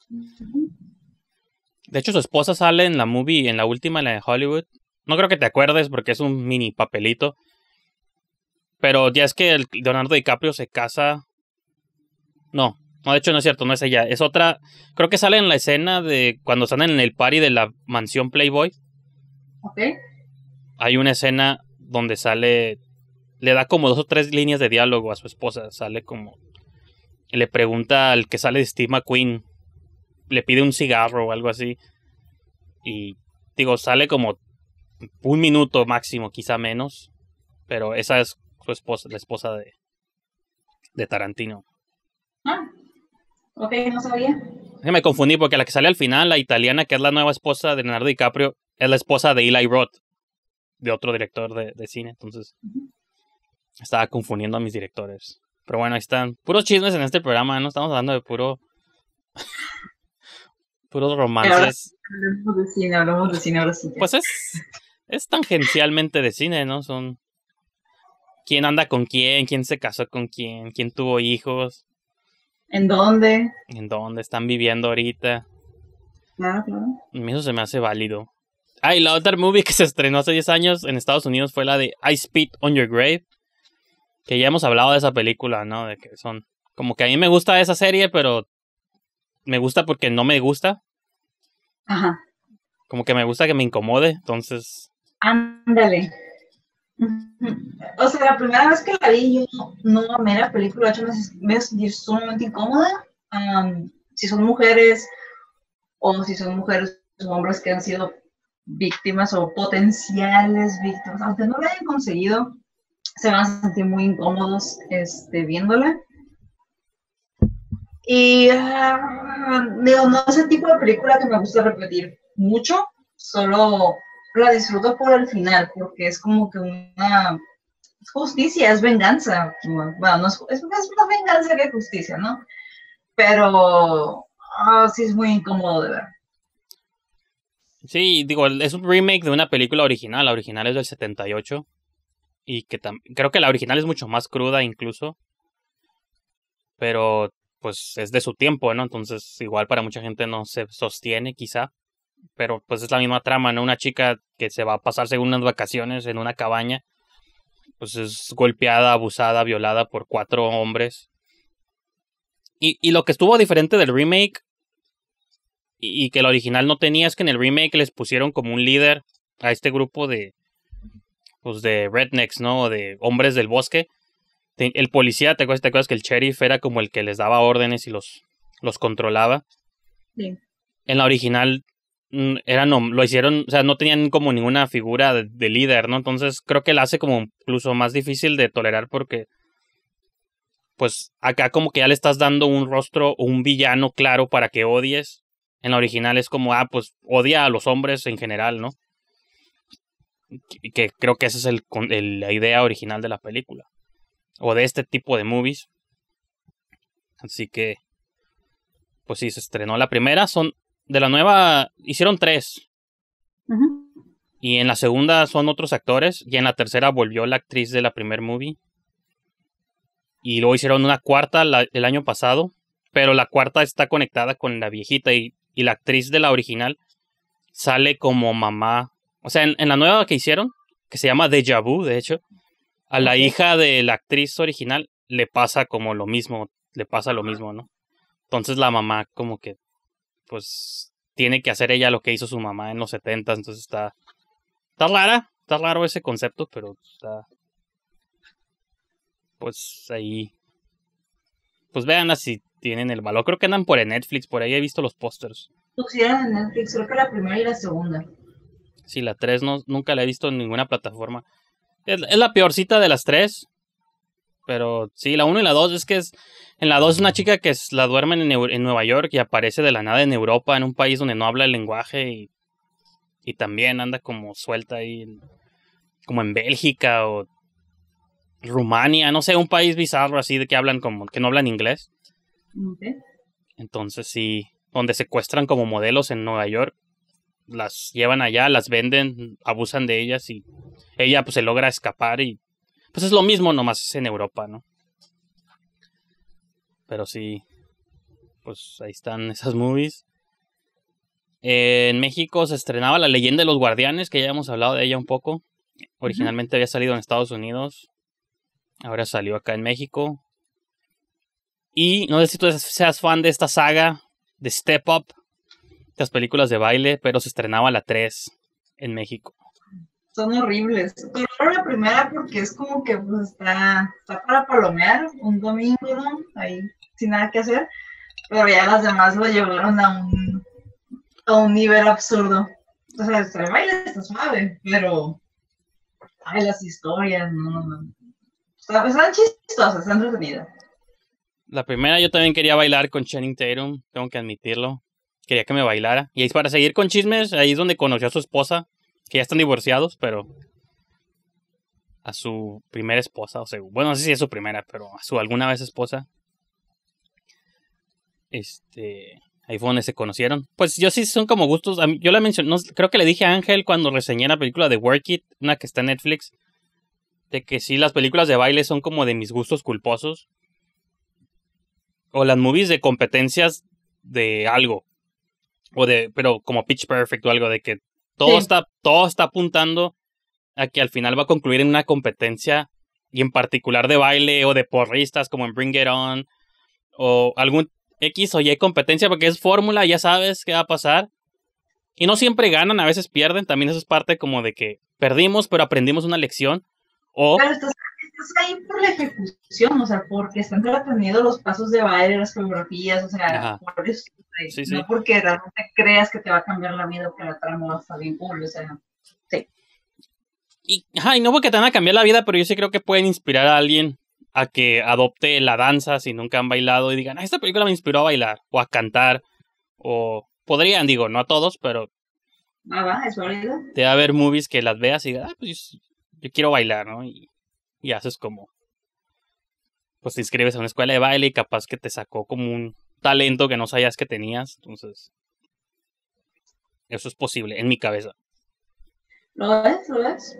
de hecho su esposa sale en la movie, en la última, en la de Hollywood. No creo que te acuerdes porque es un mini papelito. Pero ya es que el Leonardo DiCaprio se casa. No, de hecho no es cierto, no es ella. Es otra. Creo que sale en la escena de cuando están en el party de la mansión Playboy. Ok. Hay una escena donde sale. Le da como 2 o 3 líneas de diálogo a su esposa. Sale como. Le pregunta al que sale de Steve McQueen. Le pide un cigarro o algo así. Y digo, sale como 1 minuto máximo, quizá menos. Pero esa es su esposa, la esposa de Tarantino. Ah, ok, no sabía. Me confundí porque la que sale al final, la italiana, que es la nueva esposa de Leonardo DiCaprio, es la esposa de Eli Roth, de otro director de cine. Entonces, estaba confundiendo a mis directores. Pero bueno, ahí están. Puros chismes en este programa, ¿no? Estamos hablando de puros romances. Hablamos de cine ahora sí. Pues es tangencialmente de cine, ¿no? Son quién anda con quién se casó con quién tuvo hijos. ¿En dónde? En dónde están viviendo ahorita. Claro. Eso se me hace válido. Y la otra movie que se estrenó hace 10 años en Estados Unidos fue la de I Spit on Your Grave. Que ya hemos hablado de esa película, ¿no? De que son. Como que a mí me gusta esa serie, pero me gusta porque no me gusta. Ajá. Como que me gusta que me incomode, entonces. Ándale. O sea, la primera vez que la vi, yo no amé la película, de hecho me sentí sumamente incómoda. Si son mujeres o hombres que han sido víctimas o potenciales víctimas, aunque no la hayan conseguido, se van a sentir muy incómodos viéndola. Y digo, no es el tipo de película que me gusta repetir mucho, solo la disfruto por el final, porque es como que una justicia, es venganza. Bueno, no es más venganza que justicia, ¿no? Pero sí es muy incómodo de ver. Sí, digo, es un remake de una película original. La original es del 78. Y que creo que la original es mucho más cruda incluso. Pero pues es de su tiempo, ¿no? Entonces igual para mucha gente no se sostiene quizá. Pero pues es la misma trama, ¿no? Una chica que se va a pasarse unas vacaciones en una cabaña. Pues es golpeada, abusada, violada por 4 hombres. Y lo que estuvo diferente del remake y que el original no tenía es que en el remake les pusieron como un líder a este grupo de rednecks, ¿no? O de hombres del bosque. El policía, ¿te acuerdas que el sheriff era como el que les daba órdenes y los controlaba? Sí. En la original lo hicieron, o sea, no tenían como ninguna figura de líder, ¿no? Entonces creo que la hace como incluso más difícil de tolerar porque pues acá como que ya le estás dando un rostro o un villano claro para que odies. En la original es como, pues odia a los hombres en general, ¿no? Que creo que esa es la idea original de la película. O de este tipo de movies. Así que pues sí, se estrenó la primera. Son de la nueva, hicieron 3. Uh-huh. Y en la segunda son otros actores. Y en la tercera volvió la actriz de la primer movie. Y luego hicieron una cuarta el año pasado. Pero la cuarta está conectada con la viejita. Y la actriz de la original sale como mamá. O sea, en la nueva que hicieron, que se llama Deja Vu, de hecho, a la hija de la actriz original le pasa como lo mismo. Le pasa lo mismo, ¿no? Entonces la mamá como que pues tiene que hacer ella lo que hizo su mamá en los 70. Entonces está raro ese concepto, pero está pues ahí. Pues vean si tienen el valor. Creo que andan por Netflix, por ahí he visto los pósters. Pusieron en Netflix, creo que la primera y la segunda. Sí, la 3 nunca la he visto en ninguna plataforma. Es la peorcita de las 3. Pero sí, la 1 y la 2 es que en la 2 es una chica que la duermen en Nueva York y aparece de la nada en Europa, en un país donde no habla el lenguaje y también anda como suelta ahí. como en Bélgica o Rumania, no sé, un país bizarro así de que hablan como, que no hablan inglés. Okay. Entonces sí, donde secuestran como modelos en Nueva York, las llevan allá, las venden, abusan de ellas y ella pues se logra escapar y pues es lo mismo, nomás es en Europa, ¿no? Pero sí, pues ahí están esas movies. En México se estrenaba La Leyenda de los Guardianes, que ya hemos hablado de ella un poco. Originalmente había salido en Estados Unidos, ahora salió acá en México. Y no sé si tú seas fan de esta saga de Step Up, las películas de baile, pero se estrenaba la 3 en México. Son horribles. Pero la primera porque es como que pues, está para palomear un domingo, ¿no? Ahí sin nada que hacer. Pero ya las demás lo llevaron a un nivel absurdo. O sea, el baile está suave, pero ay, las historias, no. Están chistosas, están entretenidas. La primera yo también quería bailar con Channing Tatum, tengo que admitirlo. Quería que me bailara. Y para seguir con chismes, ahí es donde conoció a su esposa, que ya están divorciados, pero a su primera esposa, o sea, bueno, no sé si es su primera, pero a su alguna vez esposa. Ahí fue donde se conocieron. Pues yo sí son como gustos. Yo la mencioné, no, creo que le dije a Ángel cuando reseñé la película de Work It, una que está en Netflix, de que sí, las películas de baile son como de mis gustos culposos. O las movies de competencias de algo. Pero como Pitch Perfect o algo, de que todo está apuntando a que al final va a concluir en una competencia, y en particular de baile o de porristas como en Bring It On, o algún X o Y competencia, porque es fórmula, ya sabes qué va a pasar. Y no siempre ganan, a veces pierden, también eso es parte como de que perdimos, pero aprendimos una lección. Pero estás ahí por la ejecución, o sea, porque están entretenidos los pasos de baile, las coreografías, o sea, Ajá. por eso, Sí. no porque realmente creas que te va a cambiar la vida o que la trama va a estar bien cool, o sea, sí. Y no porque te van a cambiar la vida, pero yo sí creo que pueden inspirar a alguien a que adopte la danza si nunca han bailado y digan, esta película me inspiró a bailar o a cantar, o podrían, digo, no a todos, pero Es válido. debe haber movies que las veas y digas, pues yo quiero bailar, ¿no? Y haces como, pues te inscribes a una escuela de baile y capaz que te sacó como un talento que no sabías que tenías, entonces eso es posible en mi cabeza. ¿Lo ves?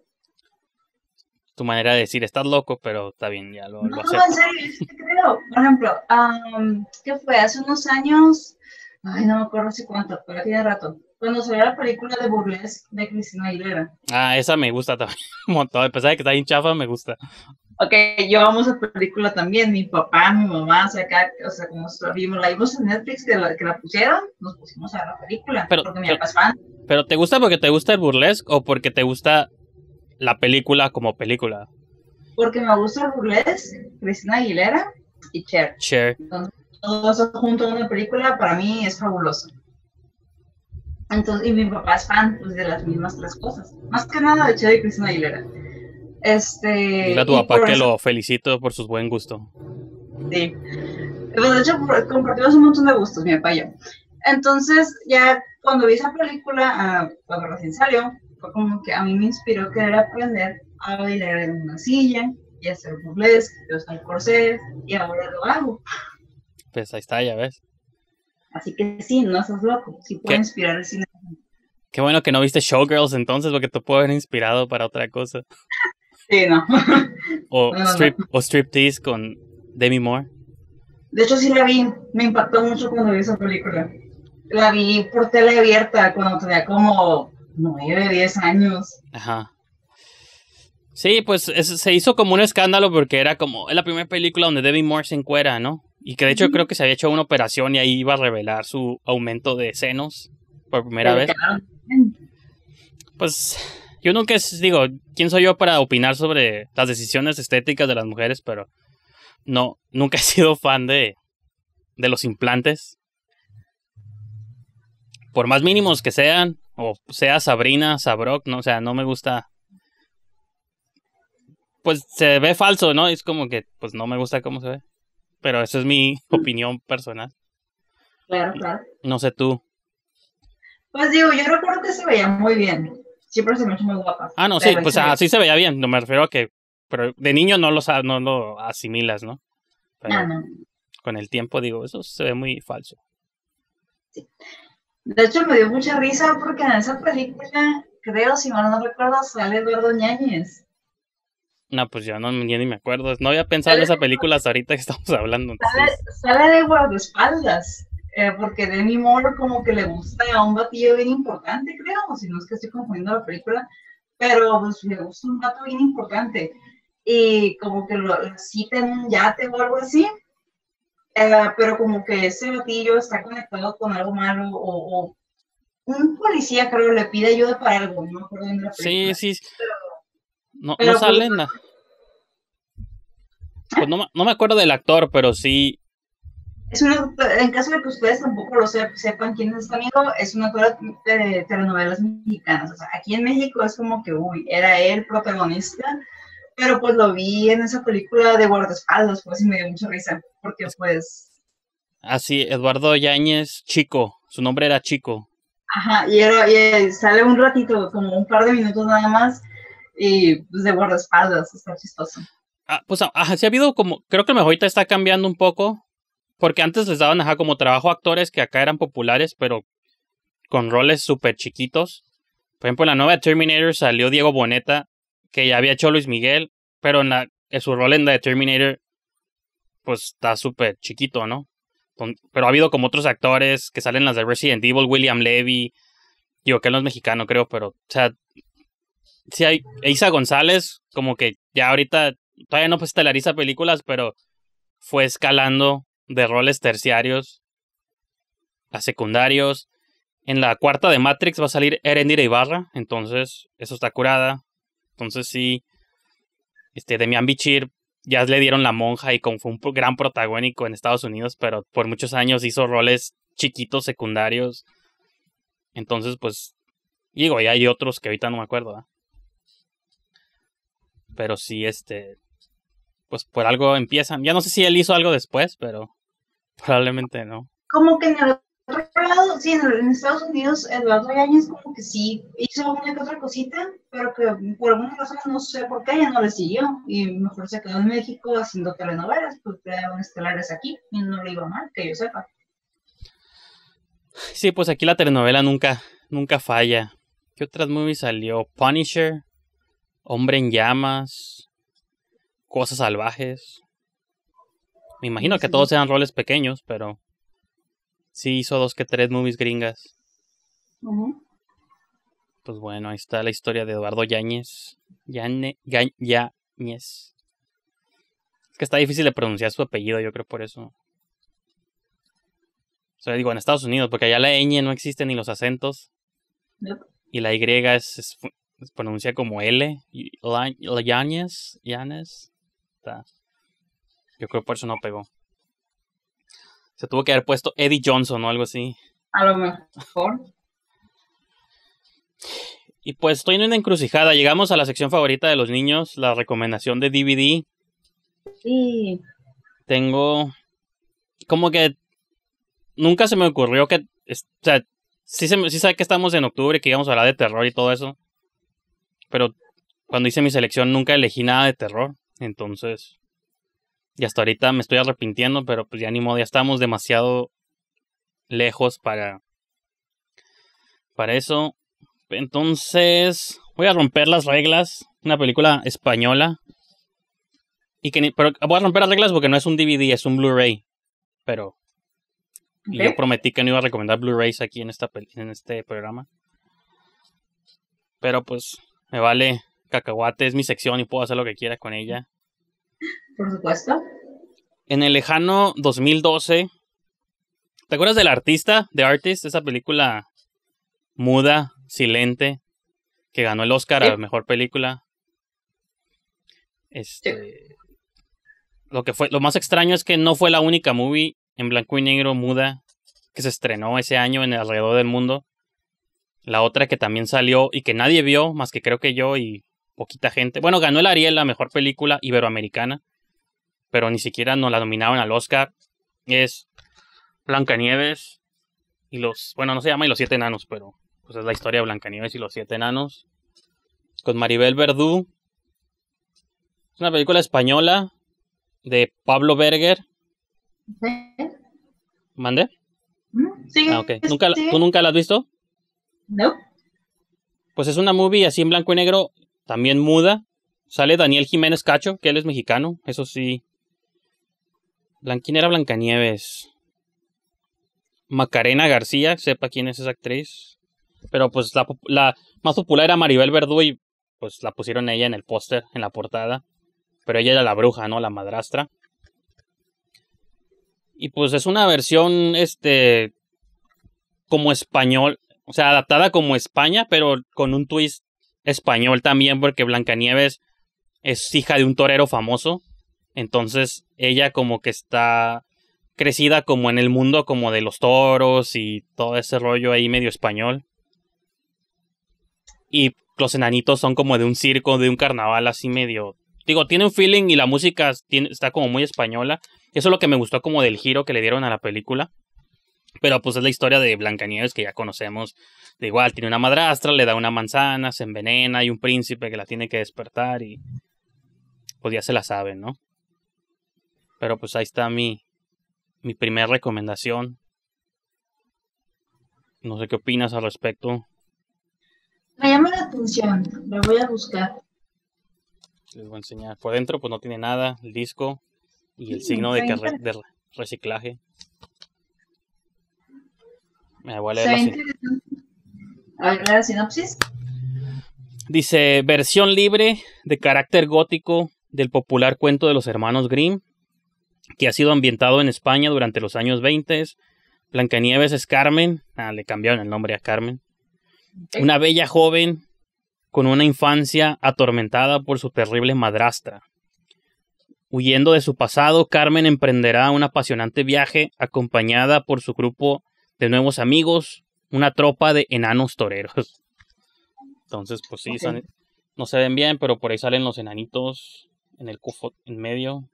Tu manera de decir, estás loco, pero está bien, ya lo No, acepto. en serio, yo sí te creo. Por ejemplo, ¿qué fue? Hace unos años, ay, no me acuerdo si cuánto, pero tiene rato, cuando salió la película de Burlesque de Cristina Aguilera. Esa me gusta también un montón, a pesar de que está bien chafa, me gusta. Ok, yo amo esa película también, mi papá, mi mamá, o sea, como la vimos en Netflix, que la pusieron, nos pusimos a ver la película, porque mi papá es fan. ¿Pero te gusta porque te gusta el burlesque o porque te gusta la película como película? Porque me gusta el Burlesque, Cristina Aguilera y Cher. Entonces, todo eso junto en una película para mí es fabuloso. Entonces, y mi papá es fan pues, de las mismas tres cosas. Más que nada de Cher y Cristina Aguilera. Dile a tu papá que lo felicito por su buen gusto. Sí. Pues de hecho, compartimos un montón de gustos, mi papá y yo. Entonces, ya cuando vi esa película, cuando recién salió, fue como que a mí me inspiró querer aprender a bailar en una silla y hacer burlesque, y usar corsés, y ahora lo hago. Pues ahí está, ya ves. Así que sí, no sos loco, sí puede inspirar el cine. Qué bueno que no viste Showgirls entonces, porque te puede haber inspirado para otra cosa. Sí, no. O Striptease con Demi Moore. De hecho, sí la vi, me impactó mucho cuando vi esa película. La vi por tele abierta cuando tenía como 9, 10 años. Ajá. Sí, pues se hizo como un escándalo porque era como la primera película donde Demi Moore se encuera, ¿no? Y que de hecho creo que se había hecho una operación y ahí iba a revelar su aumento de senos por primera vez. Pues yo nunca digo, ¿quién soy yo para opinar sobre las decisiones estéticas de las mujeres? Pero nunca he sido fan de los implantes. Por más mínimos que sean, o sea Sabrina, Sabrok, no, o sea, no me gusta. Pues se ve falso, ¿no? Es como que, pues no me gusta cómo se ve. Pero esa es mi opinión personal. Claro. No sé tú. Pues digo, yo recuerdo que se veía muy bien. siempre se me ha hecho muy guapa. Ah, no, sí, pues así se veía bien. No me refiero a que... Pero de niño no lo asimilas, ¿no? Pero No. con el tiempo digo, eso se ve muy falso. Sí. De hecho, me dio mucha risa porque en esa película, creo, si mal no recuerdo, sale Eduardo Ñañez. No, pues ya ni me acuerdo. No había pensado en esa película hasta ahorita que estamos hablando. Sale de guardaespaldas. Porque Demi Moore como que le gusta a un batillo bien importante, creo, si no es que estoy confundiendo la película, pero pues le gusta un vato bien importante. Y como que lo cita en un yate o algo así, pero como que ese batillo está conectado con algo malo o un policía creo le pide ayuda para algo, no me acuerdo bien de la película. Sí. No pero sale nada. Pues no me acuerdo del actor, pero sí. En caso de que ustedes tampoco lo sepan quién es este amigo, es un actor de telenovelas mexicanas. O sea, aquí en México es como que, era él protagonista, pero pues lo vi en esa película de guardaespaldas, pues y me dio mucha risa, porque pues... Así, Eduardo Yáñez Chico, su nombre era Chico. Ajá, y sale un ratito, como un par de minutos nada más, y pues de guardaespaldas, está chistoso. Pues sí ha habido como, creo que ahorita está cambiando un poco, porque antes les daban como trabajo a actores que acá eran populares, pero con roles súper chiquitos. Por ejemplo, en la nueva Terminator salió Diego Boneta, que ya había hecho Luis Miguel, pero en su rol en la Terminator, pues está súper chiquito, ¿no? Pero ha habido como otros actores que salen en las de Resident Evil, William Levy, digo que él no es mexicano, creo, pero, o sea, sí hay Eiza González, como que ya ahorita todavía no estelariza películas, pero fue escalando de roles terciarios a secundarios. En la cuarta de Matrix va a salir Erendira Ibarra, entonces eso está curada. Entonces sí, Demian Bichir ya le dieron La Monja y como fue un gran protagónico en Estados Unidos, pero por muchos años hizo roles chiquitos secundarios. Entonces, pues, digo, y hay otros que ahorita no me acuerdo, ¿eh? Pero sí, pues por algo empiezan. Ya no sé si él hizo algo después, pero probablemente no. Como que en el otro lado, sí, en Estados Unidos, Eduardo Yáñez como que sí hizo una que otra cosita, pero que por alguna razón no sé por qué ya no le siguió y mejor se quedó en México haciendo telenovelas, pues quedaron estelares aquí y no le iba mal, que yo sepa. Sí, pues aquí la telenovela nunca falla. ¿Qué otras movies salió? Punisher, Hombre en Llamas, Cosas Salvajes. Me imagino que todos eran roles pequeños, pero sí hizo 2 que 3 movies gringas. Pues bueno, ahí está la historia de Eduardo Yáñez. Yáñez. Es que está difícil de pronunciar su apellido, yo creo por eso. O sea, digo, en Estados Unidos, porque allá la ñ no existe ni los acentos. Yep. Y la Y se pronuncia como L. Yáñez. Yo creo por eso no pegó. Se tuvo que haber puesto Eddie Johnson o algo así. A lo mejor. Y pues estoy en una encrucijada. Llegamos a la sección favorita de los niños, la recomendación de DVD. Sí. Tengo... Como que... Nunca se me ocurrió que... O sea, sí sabe que estamos en octubre, que íbamos a hablar de terror y todo eso. Pero cuando hice mi selección nunca elegí nada de terror. Entonces... Y hasta ahorita me estoy arrepintiendo, pero pues ya ni modo, ya estamos demasiado lejos para eso. Entonces, voy a romper las reglas. Una película española. Pero voy a romper las reglas porque no es un DVD, es un Blu-ray. Pero y yo prometí que no iba a recomendar Blu-rays aquí en este programa. Pero pues, me vale cacahuate, es mi sección y puedo hacer lo que quiera con ella. Por supuesto. En el lejano 2012, ¿te acuerdas del artista? The Artist, esa película muda, silente, que ganó el Oscar a mejor película. Lo más extraño es que no fue la única movie en blanco y negro muda que se estrenó ese año en alrededor del mundo. La otra que también salió y que nadie vio, más que creo que yo y poquita gente. Bueno, ganó el Ariel, la mejor película iberoamericana, pero ni siquiera nos la nominaban al Oscar. Es Blancanieves y no se llama y los 7 enanos, pero pues es la historia de Blancanieves y los 7 enanos. con Maribel Verdú. Es una película española de Pablo Berger. ¿Sí? ¿Mande? Sí, Ah, ok. sí. ¿Tú nunca la has visto? No. Pues es una movie así en blanco y negro, también muda. Sale Daniel Jiménez Cacho, que él es mexicano, eso sí. ¿Quién era Blancanieves? Macarena García, sepa quién es esa actriz. Pero pues la más popular era Maribel Verdú y pues la pusieron ella en el póster, en la portada. Pero ella era la bruja, ¿no? La madrastra. Y pues es una versión, como español, o sea, adaptada como España, pero con un twist español también, porque Blancanieves es hija de un torero famoso. Entonces ella como que está crecida como en el mundo como de los toros y todo ese rollo ahí medio español. Y los enanitos son como de un circo, de un carnaval así medio... Digo, tiene un feeling y la música está como muy española. Eso es lo que me gustó como del giro que le dieron a la película. Pero pues es la historia de Blancanieves que ya conocemos. De igual, tiene una madrastra, le da una manzana, se envenena, hay un príncipe que la tiene que despertar y pues ya se la saben, ¿no? Pero pues ahí está mi primera recomendación. No sé qué opinas al respecto. Me llama la atención, lo voy a buscar. Les voy a enseñar. Por dentro pues no tiene nada, el disco y el signo Está de interesante. reciclaje. Me voy a leer Se ve la interesante. A ver la sinopsis. Dice, versión libre de carácter gótico del popular cuento de los hermanos Grimm, que ha sido ambientado en España durante los años 20. Blancanieves es Carmen, le cambiaron el nombre a Carmen, una bella joven con una infancia atormentada por su terrible madrastra. Huyendo de su pasado, Carmen emprenderá un apasionante viaje acompañada por su grupo de nuevos amigos, una tropa de enanos toreros. Entonces, pues sí, Okay. no se ven bien, pero por ahí salen los enanitos en el cufo en medio.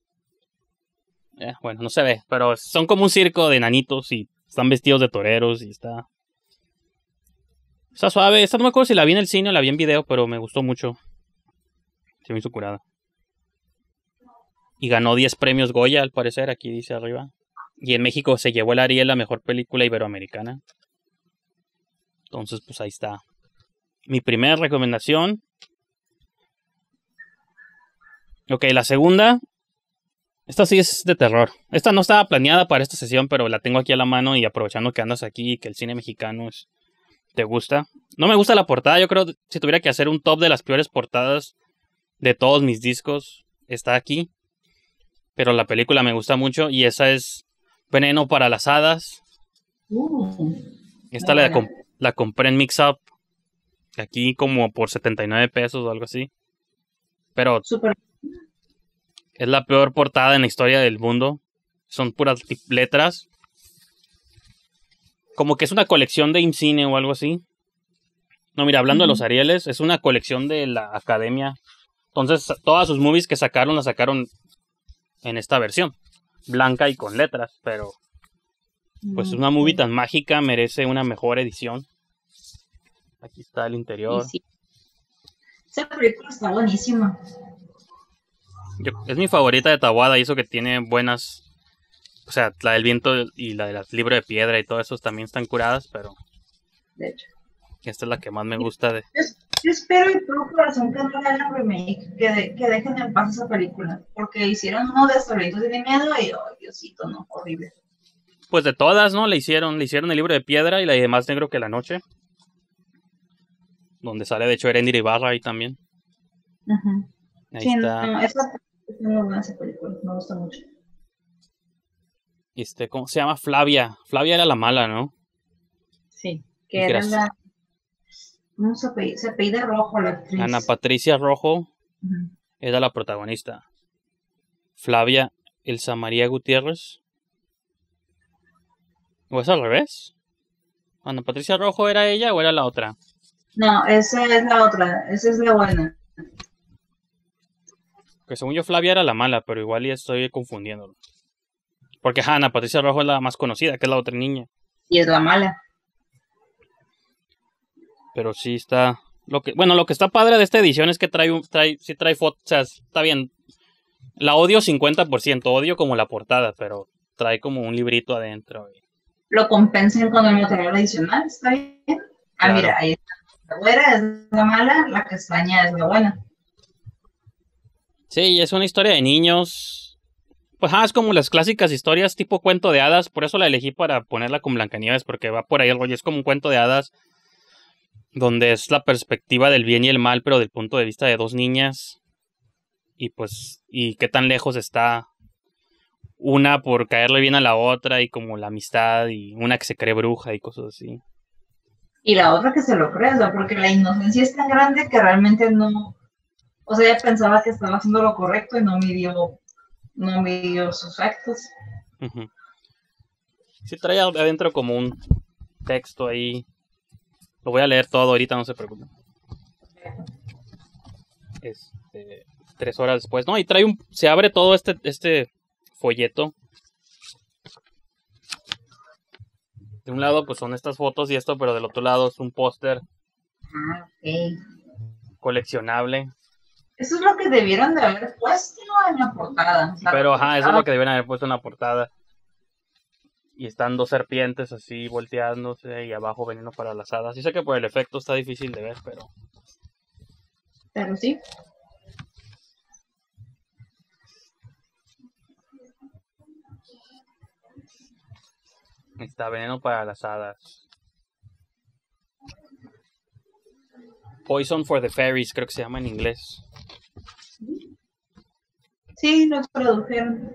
Bueno, no se ve, pero son como un circo de enanitos y están vestidos de toreros y está suave. Esta no me acuerdo si la vi en el cine o la vi en video, pero me gustó mucho. Se me hizo curada. Y ganó 10 premios Goya, al parecer, aquí dice arriba. Y en México se llevó el Ariel, la mejor película iberoamericana. Entonces, pues ahí está. Mi primera recomendación. Ok, la segunda. Esta sí es de terror. Esta no estaba planeada para esta sesión, pero la tengo aquí a la mano y aprovechando que andas aquí y que el cine mexicano te gusta. No me gusta la portada, yo creo que si tuviera que hacer un top de las peores portadas de todos mis discos, está aquí. Pero la película me gusta mucho y esa es Veneno para las Hadas. Esta la compré en Mix Up, aquí como por 79 pesos o algo así. Pero Super. es la peor portada en la historia del mundo. Son puras letras. Como que es una colección de IMCINE o algo así. No, mira, hablando de los Arieles, es una colección de la Academia. Entonces, todas sus movies que sacaron, las sacaron en esta versión. Blanca y con letras, pero pues una movie tan mágica merece una mejor edición. Aquí está el interior. Sí. Esa película está buenísima. Es mi favorita de Tawada y eso que tiene buenas... O sea, la del viento y la del libro de piedra y todo eso también están curadas, pero... De hecho. Esta es la que más me gusta de... Yo espero de todo corazón que no hagan remake, que dejen en paz esa película, porque hicieron uno de Astrolitos de miedo y, oh, Diosito, no, horrible. Pues de todas, ¿no? Le hicieron el libro de piedra y la de Más Negro que la Noche. Donde sale, de hecho, Erendir Ibarra ahí también. Ahí sí, está. No, esa es muy buena esa película, me gusta mucho. ¿Cómo se llama? Flavia. Flavia era la mala, ¿no? Sí, que era la... ¿Cómo se apellida Rojo la actriz? Ana Patricia Rojo era la protagonista. Flavia Elsa María Gutiérrez. ¿O es al revés? ¿Ana Patricia Rojo era ella o era la otra? No, esa es la otra, esa es la buena. Que según yo Flavia era la mala, pero igual ya estoy confundiéndolo. Porque Ana Patricia Rojo es la más conocida, que es la otra niña. Y es la mala. Pero sí está Lo que está padre de esta edición es que trae fotos, o sea, está bien. La odio 50%, odio como la portada, pero trae como un librito adentro. Lo compensen con el material adicional, ¿está bien? Claro. Mira, ahí está. La güera es la mala, la castaña es la buena. Sí, es una historia de niños. Pues es como las clásicas historias tipo cuento de hadas, por eso la elegí para ponerla con Blancanieves, porque va por ahí el rollo, es como un cuento de hadas, donde es la perspectiva del bien y el mal, pero del punto de vista de dos niñas. Y pues, y qué tan lejos está una por caerle bien a la otra, y como la amistad, y una que se cree bruja y cosas así. Y la otra que se lo cree, o sea, porque la inocencia es tan grande que realmente no, o sea, ella pensaba que estaba haciendo lo correcto y no midió sus actos. Uh-huh. Sí, trae adentro como un texto ahí. Lo voy a leer todo ahorita, no se preocupen. 3 horas después, ¿no? Y se abre todo este folleto. De un lado pues son estas fotos y esto, pero del otro lado es un póster coleccionable. Eso es lo que debieron de haber puesto en la portada. Pero eso es lo que debieron haber puesto en la portada. Y están dos serpientes así volteándose y abajo veneno para las hadas. Sí sé que por el efecto está difícil de ver, pero sí. Está veneno para las hadas. Poison for the Fairies, creo que se llama en inglés. Sí, lo tradujeron.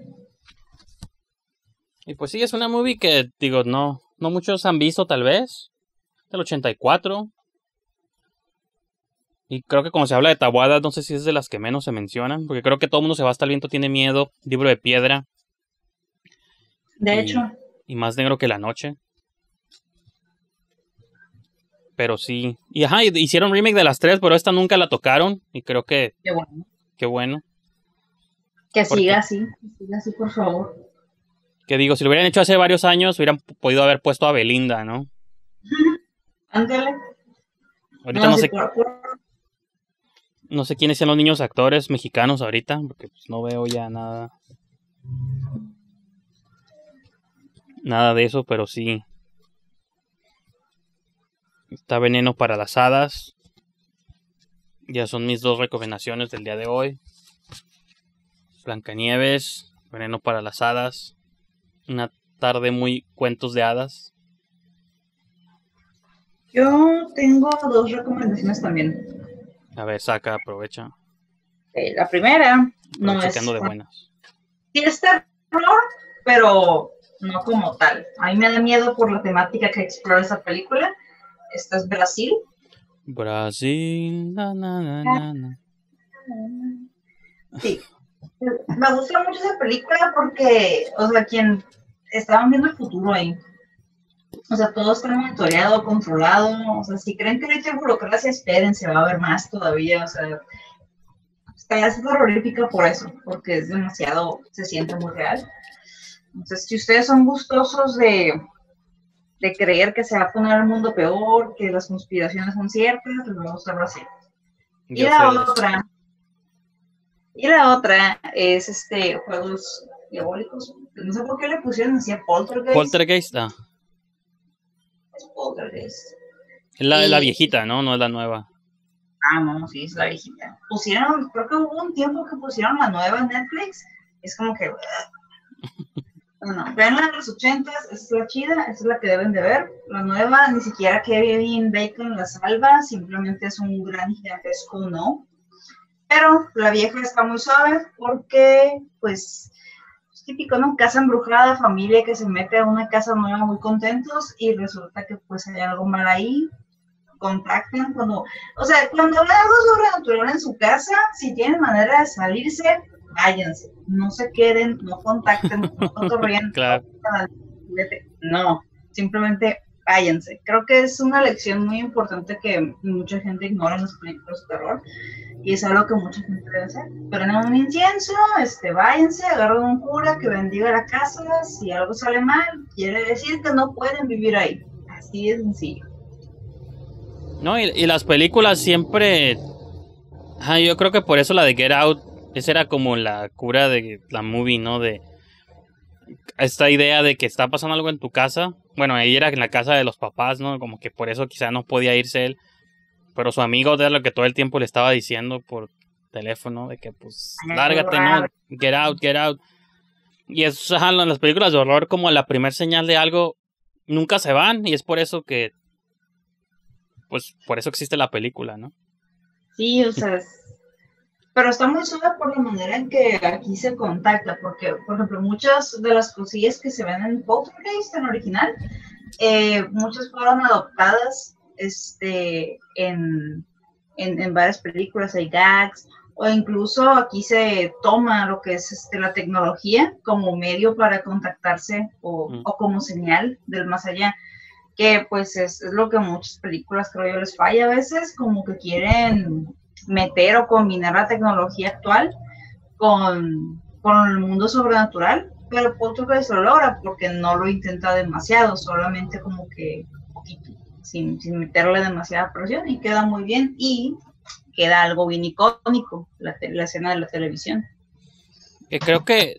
Y pues sí, es una movie que, digo, no muchos han visto tal vez. Del 84. Y creo que cuando se habla de tabuadas, no sé si es de las que menos se mencionan. Porque creo que todo el mundo se va hasta el viento, tiene miedo. Libro de piedra. De hecho. Y Más negro que la noche. Pero sí. Y hicieron remake de las 3, pero esta nunca la tocaron. Y creo que... Qué bueno. Qué bueno. Que siga así, por favor. Que digo, si lo hubieran hecho hace varios años, hubieran podido haber puesto a Belinda, ¿no? Ándale. Ahorita no sé quiénes sean los niños actores mexicanos ahorita, porque pues no veo ya nada de eso, pero sí. Está Veneno para las hadas. Ya son mis 2 recomendaciones del día de hoy. Blancanieves, Veneno para las hadas. Una tarde muy cuentos de hadas. Yo tengo 2 recomendaciones también. A ver, aprovecha. La primera no es... de buenas. Sí es terror, pero no como tal. A mí me da miedo por la temática que explora esa película. Esta es Brasil. Brasil, Sí. Me gusta mucho esa película porque, o sea, estaban viendo el futuro ahí. O sea, todo está monitoreado, controlado. O sea, si creen que ahorita hay burocracia, espérense, va a haber más todavía. O sea, es terrorífica por eso, porque es demasiado, se siente muy real. Entonces, si ustedes son gustosos de creer que se va a poner el mundo peor, que las conspiraciones son ciertas, les va a gustar Brasil. Y la otra es Juegos Diabólicos. No sé por qué le pusieron así a Poltergeist. Poltergeist, Es Poltergeist. Es la viejita, ¿no? No es la nueva. No, sí, es la viejita. Creo que hubo un tiempo que pusieron la nueva en Netflix. Es como que... No, vean la de los 80s, esa es la chida, esa es la que deben de ver. La nueva, ni siquiera Kevin Bacon la salva, simplemente es un gran gigantesco no. Pero la vieja está muy suave porque, pues, es típico, ¿no? Casa embrujada, familia que se mete a una casa nueva muy contentos y resulta que pues hay algo mal ahí. Contacten cuando hay algo sobrenatural en su casa, si tienen manera de salirse, váyanse, no se queden, no contacten, no cotorreen, claro. No, simplemente váyanse. Creo que es una lección muy importante que mucha gente ignora en las películas de terror y es algo que mucha gente debe hacer. Prendan un incienso, váyanse, agarren un cura que bendiga la casa, si algo sale mal, quiere decir que no pueden vivir ahí, así de sencillo. No, y las películas siempre... yo creo que por eso la de Get Out, esa era como la cura de la movie, ¿no? De esta idea de que está pasando algo en tu casa. Bueno, ahí era en la casa de los papás, ¿no? Como que por eso quizá no podía irse él. Pero su amigo era lo que todo el tiempo le estaba diciendo por teléfono, de que pues lárgate, ¿no? Get out, get out. Y es, en las películas de horror como la primer señal de algo, nunca se van. Y es por eso que, pues por eso existe la película, ¿no? Sí, o sea, pero está muy suave por la manera en que aquí se contacta, porque, por ejemplo, muchas de las cosillas que se ven en Poltergeist, en original, muchas fueron adoptadas en varias películas, hay gags, o incluso aquí se toma lo que es la tecnología como medio para contactarse o como señal del más allá, que pues es lo que muchas películas creo yo les falla a veces, como que quieren meter o combinar la tecnología actual con el mundo sobrenatural, pero Poltergeist lo logra porque no lo intenta demasiado, solamente como que poquito, sin meterle demasiada presión, y queda muy bien, y queda algo bien icónico, la escena de la televisión. Creo que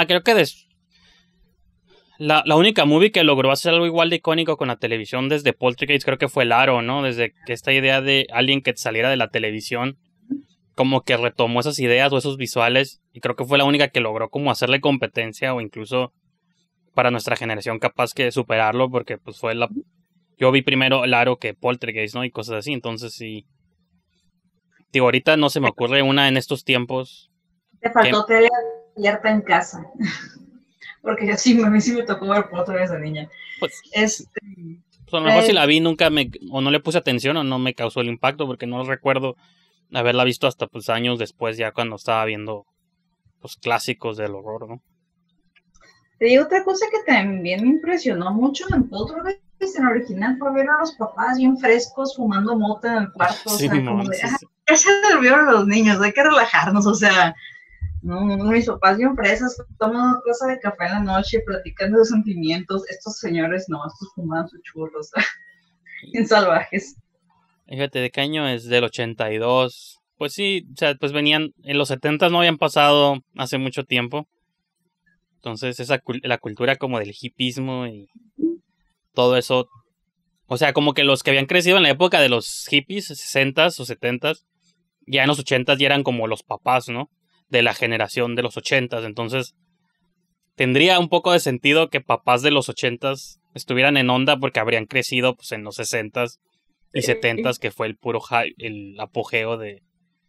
la única movie que logró hacer algo igual de icónico con la televisión desde Poltergeist creo que fue El Aro, ¿no? Desde que esta idea de alguien que saliera de la televisión como que retomó esas ideas o esos visuales, y creo que fue la única que logró como hacerle competencia, o incluso para nuestra generación capaz que superarlo, porque pues fue yo vi primero El Aro que Poltergeist, ¿no? Y cosas así, entonces sí. Digo, ahorita no se me ocurre una en estos tiempos. Te faltó tele abierta en casa. Porque yo sí, a mí sí me tocó ver Poltergeist de niña. Pues a lo mejor si la vi nunca o no le puse atención o no me causó el impacto, porque no recuerdo haberla visto hasta pues años después, ya cuando estaba viendo pues clásicos del horror, ¿no? Te digo otra cosa que también me impresionó mucho en Poltergeist, en original, fue ver a los papás bien frescos fumando mota en el cuarto, Sí, o sea, como de, sí. ya se durmieron los niños, hay que relajarnos, o sea, no, mis papás bien fresas, toman una taza de café en la noche, platicando de sentimientos, estos señores no, estos fuman sus churros, bien salvajes. Fíjate, ¿de qué año es? Del 82. Pues sí, o sea, pues venían, en los 70 no habían pasado hace mucho tiempo. Entonces la cultura como del hipismo y todo eso. O sea, como que los que habían crecido en la época de los hippies, 60s o 70s, ya en los 80s ya eran como los papás, ¿no? De la generación de los 80s. Entonces, tendría un poco de sentido que papás de los 80s estuvieran en onda porque habrían crecido pues en los 60s y 70s, que fue el puro el apogeo de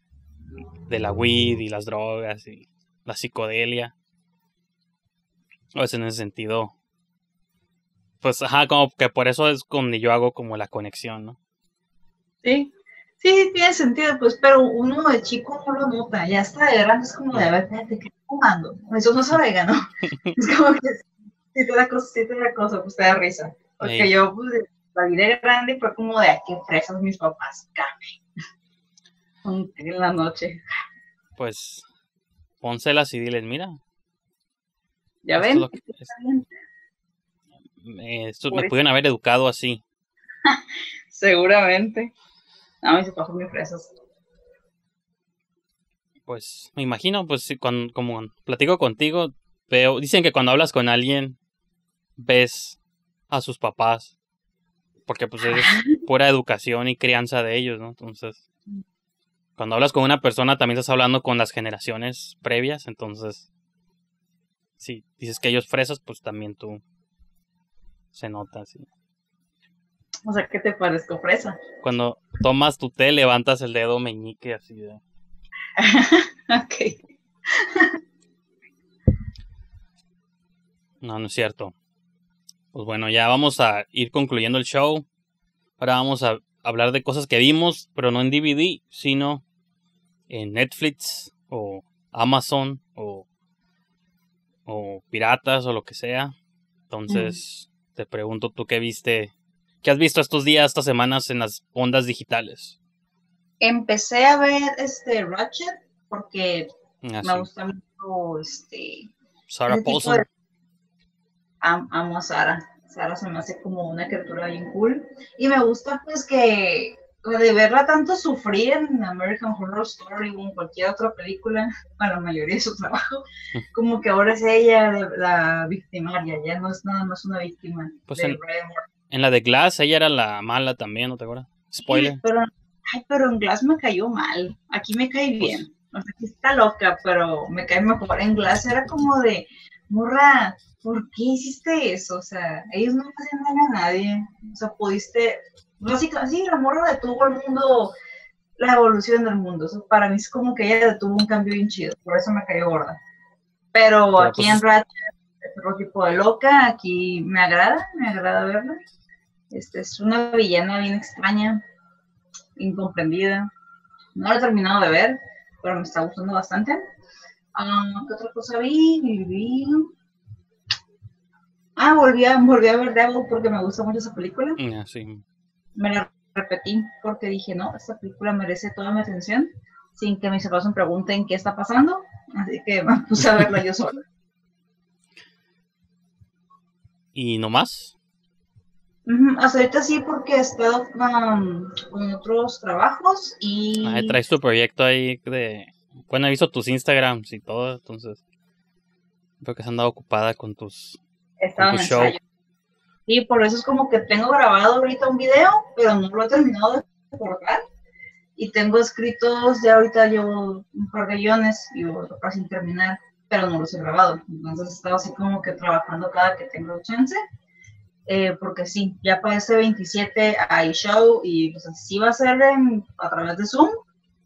la weed y las drogas y la psicodelia. Pues en ese sentido, pues como que por eso es donde yo hago como la conexión, ¿no? Sí, tiene sentido, pues, pero uno de chico no lo nota, ya está de grande, es como de, a ver, fíjate, ¿qué estoy fumando? Eso no sabe, ¿no? Es como que si te da cosa, pues te da risa. Porque yo, pues, la vida grande fue como de, qué fresas mis papás, en la noche. Pues, pónselas y diles, mira. ¿Ya ven? Me pudieron haber educado así. Seguramente. No, mis papás son muy fresas. Pues, me imagino, pues, como platico contigo, dicen que cuando hablas con alguien, ves a sus papás, porque pues es pura educación y crianza de ellos, ¿no? Entonces, cuando hablas con una persona también estás hablando con las generaciones previas, entonces, si dices que ellos fresas, pues también tú se nota así. O sea, ¿qué te parezco fresa? Cuando tomas tu té, levantas el dedo meñique así de... Ok. No es cierto. Pues bueno, ya vamos a ir concluyendo el show. Ahora vamos a hablar de cosas que vimos, pero no en DVD, sino en Netflix o Amazon o piratas o lo que sea. Entonces, te pregunto, ¿tú qué viste? ¿Qué has visto estos días, estas semanas en las ondas digitales? Empecé a ver Ratchet porque me gusta mucho Sarah Paulson. Amo a Sarah. Sarah se me hace como una criatura bien cool. Y me gusta pues que de verla tanto sufrir en American Horror Story o en cualquier otra película, para la mayoría de su trabajo, como que ahora es ella la victimaria, ya no es nada más una víctima Pues de Brian Moore. en la de Glass ella era la mala también, ¿no te acuerdas? Spoiler. Sí, pero en Glass me cayó mal, aquí me cae bien. Pues, O sea, aquí está loca, pero me cae mejor. En Glass era como de, morra, ¿por qué hiciste eso? O sea, ellos no hacen daño a nadie. O sea, pudiste, básicamente, sí, la morra detuvo el mundo, la evolución del mundo. O sea, para mí es como que ella detuvo un cambio bien chido, por eso me cayó gorda. Pero aquí en pues, Ratchet, es otro tipo de loca, aquí me agrada verla. Es una villana bien extraña, incomprendida. No lo he terminado de ver, pero me está gustando bastante. ¿Qué otra cosa vi? Volví a ver Devil porque me gusta mucho esa película. sí. Me la repetí porque dije, no, esta película merece toda mi atención, sin que mis papás me pregunten qué está pasando. Así que me puse a verla yo sola. ¿Y no más? Hasta ahorita sí, porque he estado con otros trabajos y Traes tu proyecto ahí de... Bueno, he visto tus Instagrams y todo, entonces... Creo que has andado ocupada con he estado tu en show. ensayo. Y por eso es como que tengo grabado ahorita un video, pero no lo he terminado de cortar. Y tengo escritos, ya ahorita llevo un par de guiones y otro para sin terminar, pero no los he grabado. Entonces he estado así como que trabajando cada que tengo chance. Porque sí, ya para ese 27 hay show y pues sí va a ser a través de Zoom,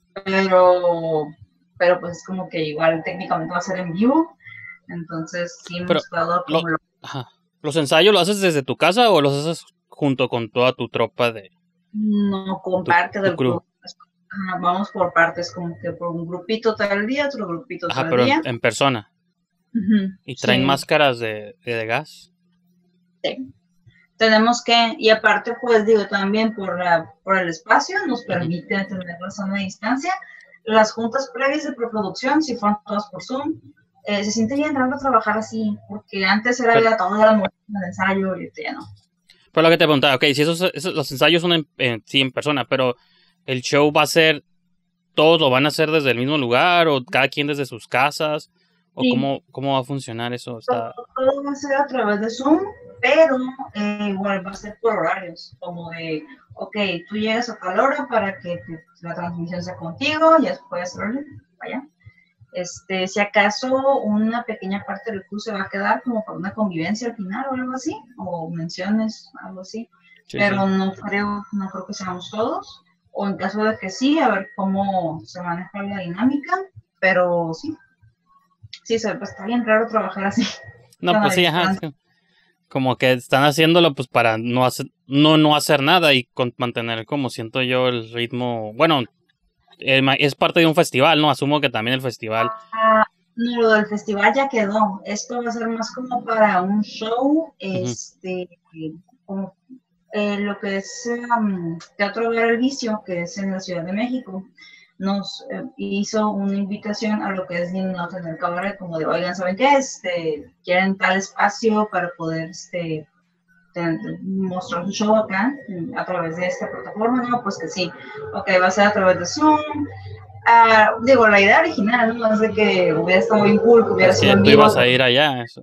pero pues es como que igual técnicamente va a ser en vivo. Entonces sí hemos estado como... ¿Los ensayos los haces desde tu casa o los haces junto con toda tu tropa de... No, con parte del crew? grupo. Vamos por partes, como que por un grupito tal día, otro grupito tal Pero día. en persona. ¿Y traen Sí, máscaras de gas? sí. Tenemos que, y aparte, pues digo, también por el espacio, nos permite tener la zona de distancia. Las juntas previas de preproducción, si fueron todas por Zoom, se siente bien raro trabajar así, porque antes era ya toda la muerte del ensayo y ya no. Pero lo que te preguntaba, ok, si los ensayos son sí en persona, pero el show va a ser, todos lo van a hacer desde el mismo lugar o cada quien desde sus casas, o Sí. ¿cómo va a funcionar eso? Todo va a ser a través de Zoom, pero igual va a ser por horarios, como de, ok, tú llegas a tal hora para que la transmisión sea contigo, ya puedes hacerlo, vaya. Si acaso una pequeña parte del curso se va a quedar como para una convivencia al final o algo así, o menciones, algo así, Sí, pero sí. no creo que seamos todos, o en caso de que sí, a ver cómo se maneja la dinámica, pero sí, pues está bien raro trabajar así. No, pues sí, ajá. Como que están haciéndolo pues para no hacer nada y mantener, como siento yo, el ritmo. Bueno, es parte de un festival, ¿no? Asumo que también el festival. No, lo del festival ya quedó. Esto va a ser más como para un show, como lo que es Teatro Ver el Vicio, que es en la Ciudad de México. Nos hizo una invitación a lo que es Niños en el Cabaret, como de, oigan, ¿saben qué? Quieren tal espacio para poder mostrar su show acá a través de esta plataforma, ¿no? Pues que sí, ok, va a ser a través de Zoom. Digo, la idea original, ¿no? Es de que hubiera estado bien cool, que hubiera sido en Tú vivo. ibas a ir allá, eso.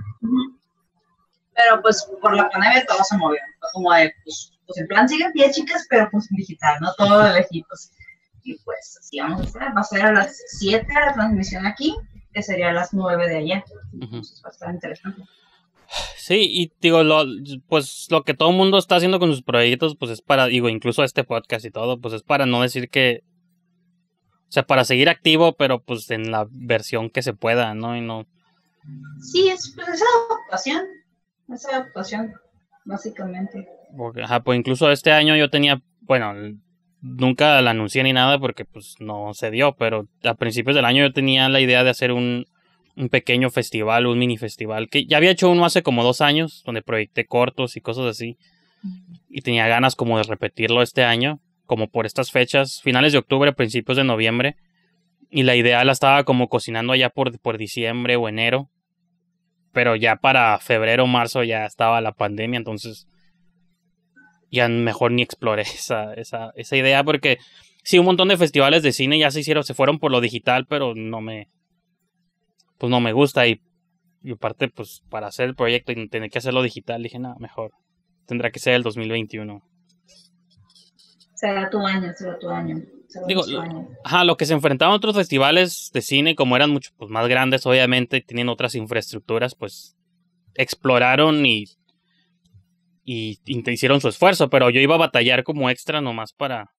Pero pues por la pandemia todo se movió. Como de, pues en plan sigue en pie, chicas, pero pues en digital, ¿no? Todo de lejitos. Y pues así vamos a hacer. Va a ser a las 7 la transmisión aquí, que sería a las 9 de allá. Entonces va a estar interesante. Sí, y digo, pues lo que todo el mundo está haciendo con sus proyectos, pues es para, digo, incluso este podcast y todo, pues es para no decir que, o sea, para seguir activo, pero pues en la versión que se pueda, ¿no? Y no. Sí, pues esa adaptación, básicamente. Porque, pues incluso este año yo tenía, bueno, nunca la anuncié ni nada porque pues no se dio, pero a principios del año yo tenía la idea de hacer un pequeño festival, un mini festival, que ya había hecho uno hace como 2 años, donde proyecté cortos y cosas así, y tenía ganas como de repetirlo este año, como por estas fechas, finales de octubre, principios de noviembre, y la idea la estaba como cocinando allá por diciembre o enero, pero ya para febrero o marzo ya estaba la pandemia, entonces ya mejor ni exploré esa idea, porque sí, un montón de festivales de cine ya se fueron por lo digital, pero no me gusta, y aparte, pues, para hacer el proyecto y tener que hacerlo digital, dije, no, mejor, tendrá que ser el 2021. Será tu año. Será Digo, nuestro año. lo que se enfrentaban otros festivales de cine, como eran mucho pues, más grandes, obviamente, tienen otras infraestructuras, pues, exploraron y hicieron su esfuerzo, pero yo iba a batallar como extra nomás para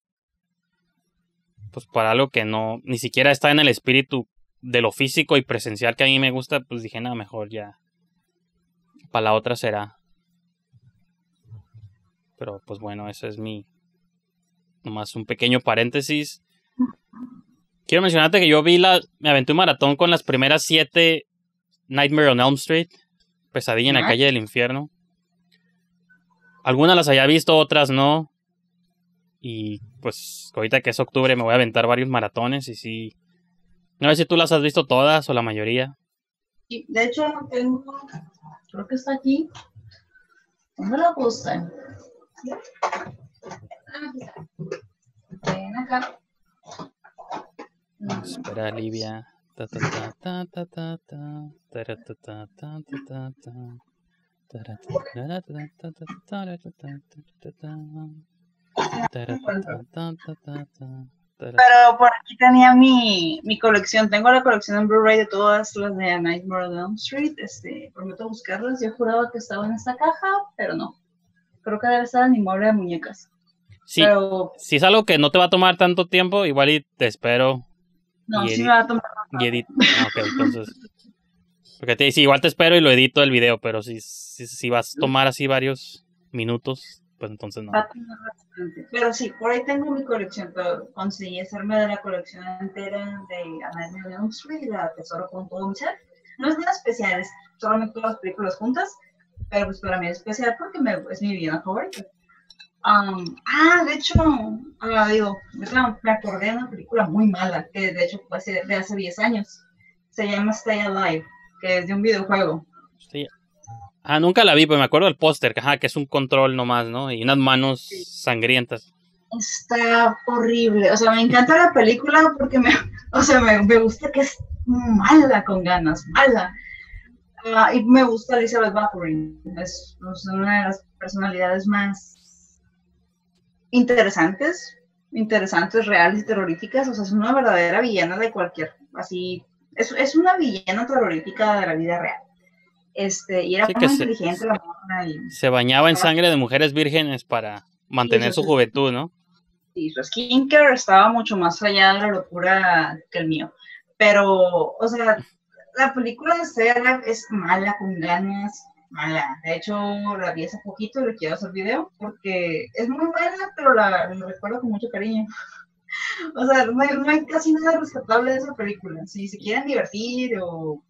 algo que no, ni siquiera está en el espíritu de lo físico y presencial que a mí me gusta, pues dije, nada, mejor ya, para la otra será. Pero pues bueno, ese es nomás un pequeño paréntesis. Quiero mencionarte que yo me aventé un maratón con las primeras 7 Nightmare on Elm Street, Pesadilla en la calle del infierno. Algunas las había visto, otras no. Y pues ahorita que es octubre me voy a aventar varios maratones y sí. No sé si tú las has visto todas o la mayoría. Sí, de hecho, creo que está aquí. No me la gusta. Ven acá. Espera, Livia. Pero por aquí tenía mi colección. Tengo la colección en Blu-ray de todas las de Nightmare on Elm Street. Prometo buscarlas. Yo juraba que estaba en esta caja, pero no. Creo que debe estar en mi mueble de muñecas. Sí, pero si es algo que no te va a tomar tanto tiempo, igual y te espero. No, sí me va a tomar. Ok, entonces. Porque sí, igual te espero y lo edito el video, pero si vas a tomar así varios minutos, pues entonces no. Pero sí, por ahí tengo mi colección, pero conseguí hacerme de la colección entera de Nightmare on Elm Street y la atesoro con todo mi ser. No es nada especial, es solamente todas las películas juntas, pero pues para mí es especial porque es mi villano favorito. De hecho, me acordé de una película muy mala, que de hecho fue de hace 10 años. Se llama Stay Alive, que es de un videojuego. Sí. Nunca la vi, pero me acuerdo del póster, que es un control nomás, ¿no? Y unas manos sangrientas. Está horrible. O sea, me encanta la película porque me gusta que es mala con ganas, mala. Y me gusta Elizabeth Bathory. Es una de las personalidades más interesantes, reales y terroríficas. O sea, es una verdadera villana de cualquier, así, es una villana terrorífica de la vida real. Y era muy inteligente la morra. Se bañaba en sangre de mujeres vírgenes para mantener su juventud, ¿no? Sí, su skincare estaba mucho más allá de la locura que el mío. Pero, o sea, la película de Sarah es mala con ganas, mala. De hecho, la vi hace poquito y le quiero hacer video porque es muy buena, pero la recuerdo con mucho cariño. O sea, no hay casi nada rescatable de esa película. Si se quieren divertir o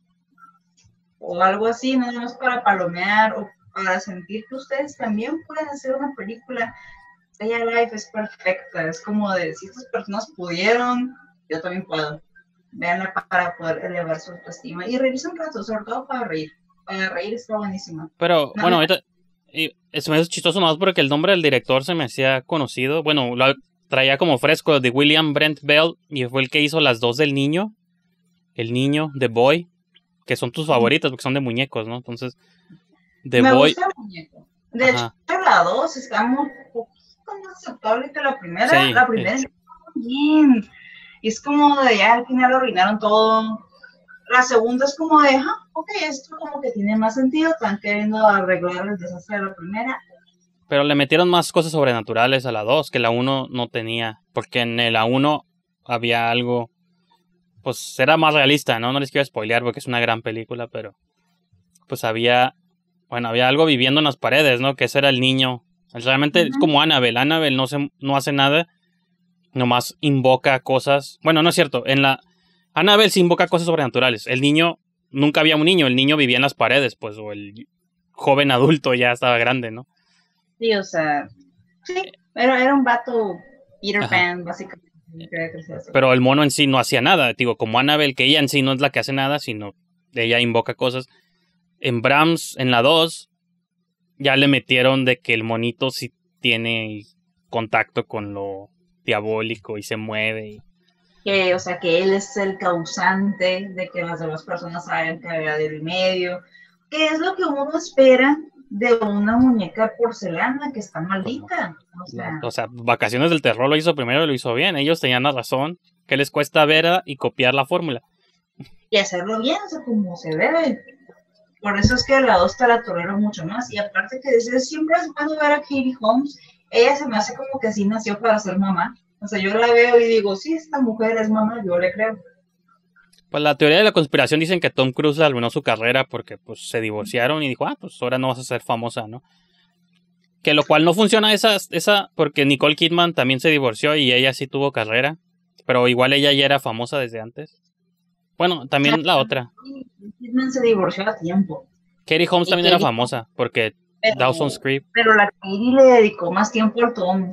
algo así, nada más para palomear o para sentir que ustedes también pueden hacer una película. Stay Alive es perfecta, es como de si estas personas pudieron, yo también puedo. Veanla para poder elevar su autoestima y reírse un rato, sobre todo para reír. Para reír está buenísima. Pero bueno, ahorita eso me es chistoso más porque el nombre del director se me hacía conocido. Bueno, lo traía como fresco, de William Brent Bell, y fue el que hizo las dos del niño. El niño, The Boy, que son tus favoritas porque son de muñecos, ¿no? Entonces, The me Boy. Gusta el muñeco. De hecho, la 2 está muy poquito más aceptable que la primera. Sí, la primera está muy bien. Y es como de ya al final arruinaron todo. La segunda es como de, ok, esto como que tiene más sentido. Están queriendo arreglar el desastre de la primera. Pero le metieron más cosas sobrenaturales a la 2 que la 1 no tenía. Porque en la 1 había algo, pues era más realista, ¿no? No les quiero spoilear porque es una gran película, pero pues había algo viviendo en las paredes, ¿no? Que ese era el niño. Realmente es como Annabelle. Annabelle no hace nada, nomás invoca cosas. Bueno, no es cierto. En la Annabelle sí invoca cosas sobrenaturales. El niño, nunca había un niño. El niño vivía en las paredes, pues, o el joven adulto ya estaba grande, ¿no? Sí, o sea, sí, era un vato Peter Pan, básicamente. Pero el mono en sí no hacía nada. Digo, como Annabelle, que ella en sí no es la que hace nada, sino ella invoca cosas. En Brahms, en la 2, ya le metieron de que el monito sí tiene contacto con lo diabólico y se mueve. O sea, que él es el causante de que las demás personas hagan cagadero y medio. ¿Qué es lo que uno espera de una muñeca de porcelana que está maldita? O sea, Vacaciones del Terror lo hizo primero y lo hizo bien. Ellos tenían la razón. ¿Qué les cuesta ver y copiar la fórmula? Y hacerlo bien, o sea, como se debe. Por eso es que la 2 te la tolero mucho más. Y aparte que siempre es bueno ver a Katie Holmes. Ella se me hace como que sí nació para ser mamá. O sea, yo la veo y digo, sí, esta mujer es mamá, yo le creo. Pues la teoría de la conspiración dicen que Tom Cruise arruinó su carrera porque pues se divorciaron y dijo, pues ahora no vas a ser famosa, ¿no? Que lo cual no funciona esa porque Nicole Kidman también se divorció y ella sí tuvo carrera. Pero igual ella ya era famosa desde antes. Bueno, también la otra. Kidman se divorció a tiempo. Katie Holmes también era famosa porque Dawson's Creek. Pero la Katie le dedicó más tiempo al Tom.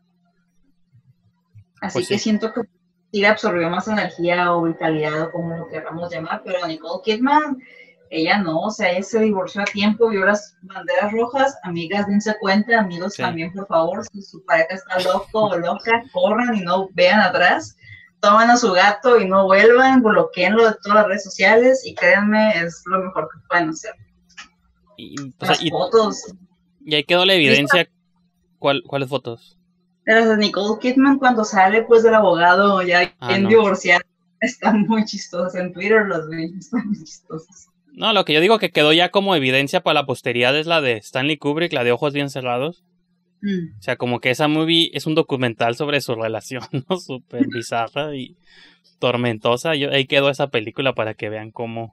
Así pues que sí. Siento que sí le absorbió más energía o vitalidad o como lo queramos llamar, pero Nicole Kidman, ella no, o sea, ella se divorció a tiempo, vio las banderas rojas, amigas, dense cuenta, amigos también, por favor, si su pareja está loco o loca, corran y no vean atrás, tomen a su gato y no vuelvan, bloqueenlo de todas las redes sociales y créanme, es lo mejor que pueden hacer. Las fotos. Y ahí quedó la evidencia. ¿Cuáles fotos? Las de Nicole Kidman cuando sale pues del abogado ya bien divorciado. Están muy chistosas. En Twitter los vi, están muy chistosas. No, lo que yo digo que quedó ya como evidencia para la posteridad es la de Stanley Kubrick, la de Ojos Bien Cerrados. O sea, como que esa movie es un documental sobre su relación, ¿no? Súper bizarra y tormentosa. Ahí quedó esa película para que vean cómo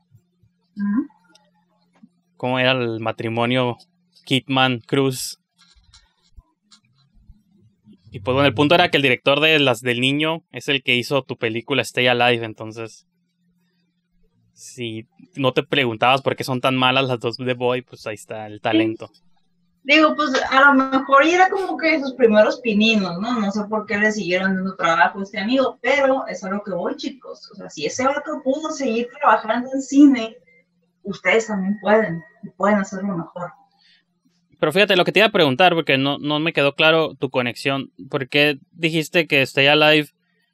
era el matrimonio Kidman-Cruz. Y pues bueno, el punto era que el director de las del niño es el que hizo tu película Stay Alive, entonces si no te preguntabas por qué son tan malas las dos de Boy, pues ahí está el talento. Sí. Digo, pues a lo mejor era como que sus primeros pininos, ¿no? No sé por qué le siguieron dando trabajo a este amigo, pero es a lo que voy, chicos. O sea, si ese vato pudo seguir trabajando en cine, ustedes también pueden hacerlo mejor. Pero fíjate, lo que te iba a preguntar, porque no me quedó claro tu conexión. ¿Por qué dijiste que Stay Alive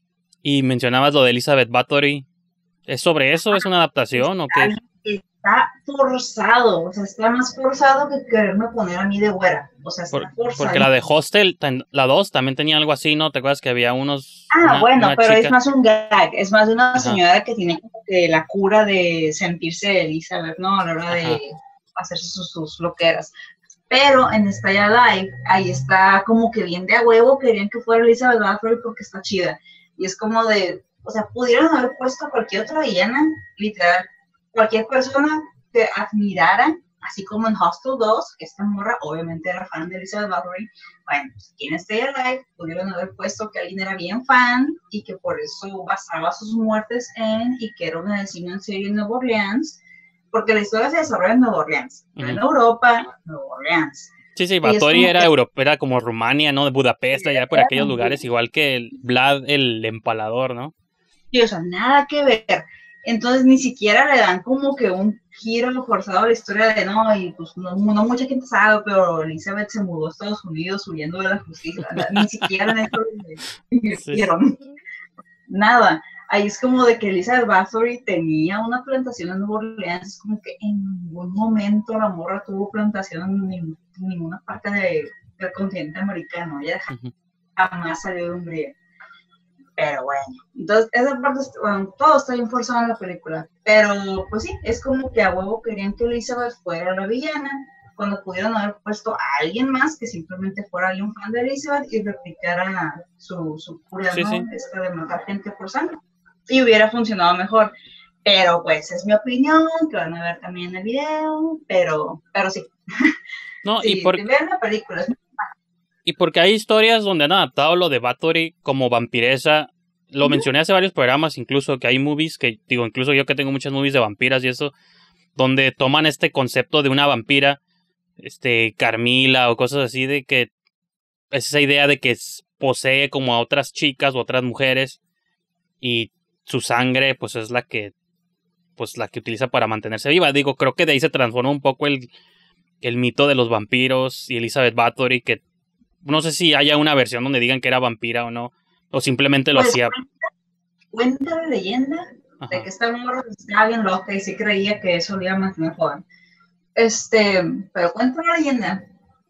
y mencionabas lo de Elizabeth Bathory? ¿Es sobre eso? ¿Es una adaptación o qué? Está forzado, o sea, está más forzado que quererme poner a mí de güera. O sea, está forzado. Porque la de Hostel, la 2, también tenía algo así, ¿no? ¿Te acuerdas que había unos... una pero chica? Es más un gag, es más de una señora que tiene como que la cura de sentirse Elizabeth, ¿no? A la hora de hacerse sus loqueras. Pero en Stay Alive, ahí está como que bien de a huevo, querían que fuera Elizabeth Bathory porque está chida. Y es como de, o sea, pudieron haber puesto a cualquier otra villana, literal, cualquier persona que admirara, así como en Hostel 2, que esta morra obviamente era fan de Elizabeth Bathory. Bueno, pues aquí en Stay Alive pudieron haber puesto que alguien era bien fan y que por eso basaba sus muertes y que era una asesino en serie en Nueva Orleans. Porque la historia se desarrolla en Nueva Orleans, no en Europa, Nueva Orleans. Sí, Bathory era como Rumania, ¿no? De Budapest, allá por aquellos lugares, igual que Vlad el Empalador, ¿no? Sí, o sea, nada que ver. Entonces ni siquiera le dan como que un giro forzado a la historia de y pues no mucha gente sabe, pero Elizabeth se mudó a Estados Unidos huyendo de la justicia. Ni siquiera en eso le invirtieron. Nada. Ahí es como de que Elizabeth Bathory tenía una plantación en Nueva Orleans, es como que en ningún momento la morra tuvo plantación en ninguna parte del continente americano, ella jamás salió de Hungría. Pero bueno, entonces esa parte, todo está bien forzado en la película, pero pues sí, es como que a huevo querían que Elizabeth fuera la villana, cuando pudieron haber puesto a alguien más que simplemente fuera alguien fan de Elizabeth y replicara su cura, ¿no? Esta de matar gente por sangre. Y hubiera funcionado mejor, pero pues es mi opinión, que van a ver también en el video, pero sí. No, sí, vean la película, es muy mal. Y porque hay historias donde han adaptado lo de Bathory como vampiresa, lo mencioné hace varios programas, incluso que hay movies, que digo, incluso yo que tengo muchas movies de vampiras y eso, donde toman este concepto de una vampira, Carmila o cosas así, de que es esa idea de que posee como a otras chicas o otras mujeres y su sangre pues es la que utiliza para mantenerse viva. Digo, creo que de ahí se transforma un poco el mito de los vampiros y Elizabeth Bathory, que no sé si haya una versión donde digan que era vampira o no, o simplemente lo Pues hacía. cuenta la leyenda Ajá. de que esta morra estaba bien loca y sí creía que eso le iba a mantener joven. Pero cuenta la leyenda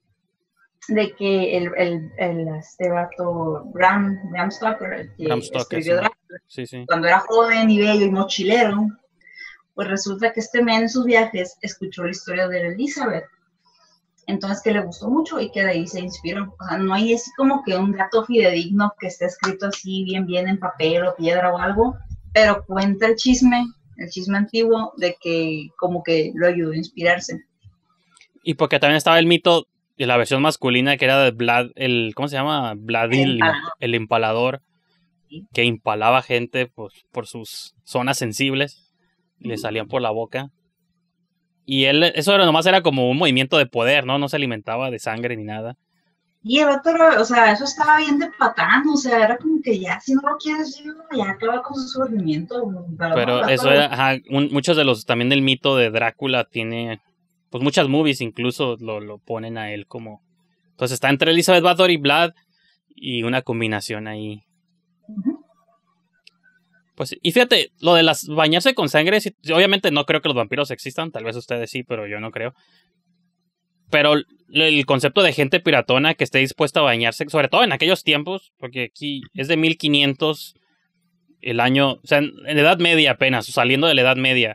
de que este vato, Bram Stoker, el que Bram Stoker, escribió sí. Drácula, Sí. cuando era joven y bello y mochilero, pues resulta que este men en sus viajes escuchó la historia de Elizabeth. Entonces que le gustó mucho y que de ahí se inspiró. O sea, no hay así como que un dato fidedigno que esté escrito así bien en papel o piedra o algo, pero cuenta el chisme antiguo de que como que lo ayudó a inspirarse. Y porque también estaba el mito de la versión masculina que era de Vlad, ¿cómo se llama? Vlad el Empalador, ¿Sí? que impalaba gente pues, por sus zonas sensibles, y le salían por la boca. Y él, eso nomás era como un movimiento de poder, ¿no? No se alimentaba de sangre ni nada. Y el otro, o sea, eso estaba bien de patán, o sea, era como que ya, si no lo quieres, ya acaba con su sufrimiento. Pero no, eso era, ajá, muchos de los, también del mito de Drácula tiene, pues muchas movies incluso lo ponen a él como... Entonces está entre Elizabeth Bathory y Vlad, y una combinación ahí. Uh-huh. Pues, y fíjate, lo de las bañarse con sangre, obviamente no creo que los vampiros existan, tal vez ustedes sí, pero yo no creo. Pero el concepto de gente piratona que esté dispuesta a bañarse, sobre todo en aquellos tiempos, porque aquí es de 1500 el año, o sea, en la Edad Media apenas, saliendo de la Edad Media.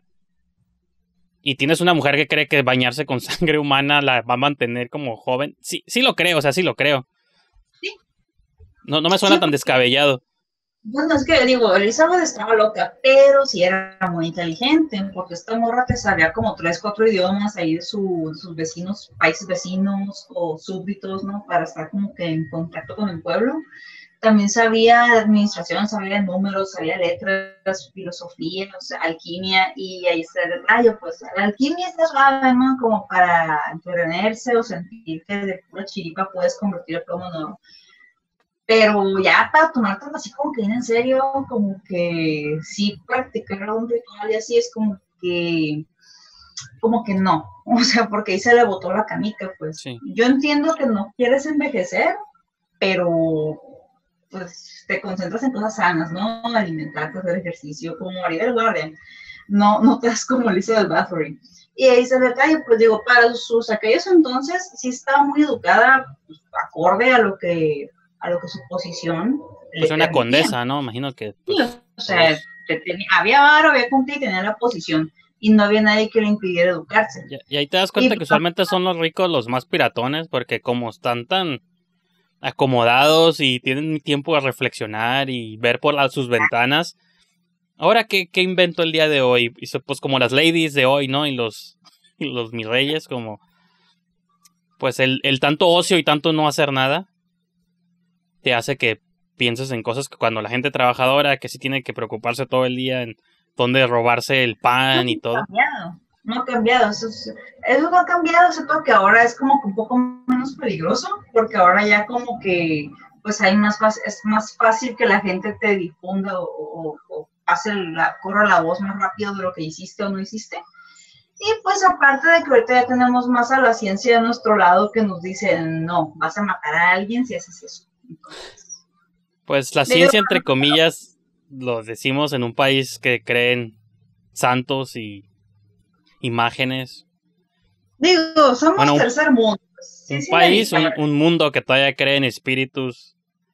Y tienes una mujer que cree que bañarse con sangre humana la va a mantener como joven. Sí lo creo, o sea, sí lo creo. Sí. No me suena tan descabellado. Bueno, es que digo, Elizabeth estaba loca, pero sí era muy inteligente, porque esta morra te sabía como 3, 4 idiomas ahí de sus vecinos, países vecinos o súbditos, ¿no? Para estar como que en contacto con el pueblo. También sabía administración, sabía números, sabía letras, filosofía, o sea, alquimia, y ahí está el rayo, pues la alquimia está suave, ¿no? Como para entretenerse o sentir que de pura chiripa puedes convertir el plomo nuevo. Pero ya para tomártelo así como que en serio, como que sí practicar un ritual y así es como que no, o sea, porque ahí se le botó la canica, pues. Sí. Yo entiendo que no quieres envejecer, pero pues te concentras en cosas sanas, ¿no? Alimentarte, hacer ejercicio, como Maribel Guardia, no te das como Elizabeth Bathory. Y ahí se detalle, pues digo, para sus aquellos entonces sí estaba muy educada, pues, acorde a lo que su posición Pues le una permitía. condesa, ¿no? Imagino que pues, Sí, o sea, había varo, había con que tenía la posición y no había nadie que le impidiera educarse. Y ahí te das cuenta que usualmente son los ricos los más piratones, porque como están tan acomodados y tienen tiempo de reflexionar y ver por sus ventanas. Ahora, ¿qué invento el día de hoy? Pues como las ladies de hoy, ¿no? Y los mis reyes, como... Pues el tanto ocio y tanto no hacer nada te hace que pienses en cosas que cuando la gente trabajadora que sí tiene que preocuparse todo el día en dónde robarse el pan y todo. No ha cambiado, eso no ha cambiado, excepto que ahora es como que un poco menos peligroso, porque ahora ya como que pues es más fácil que la gente te difunda o corra la voz más rápido de lo que hiciste o no hiciste. Y pues aparte de que ahorita ya tenemos más a la ciencia de nuestro lado que nos dice, no, vas a matar a alguien si haces eso. Entonces, pues la ciencia, entre comillas, lo decimos en un país que creen santos y imágenes. Digo, somos tercer mundo. Un país, un mundo que todavía cree en espíritus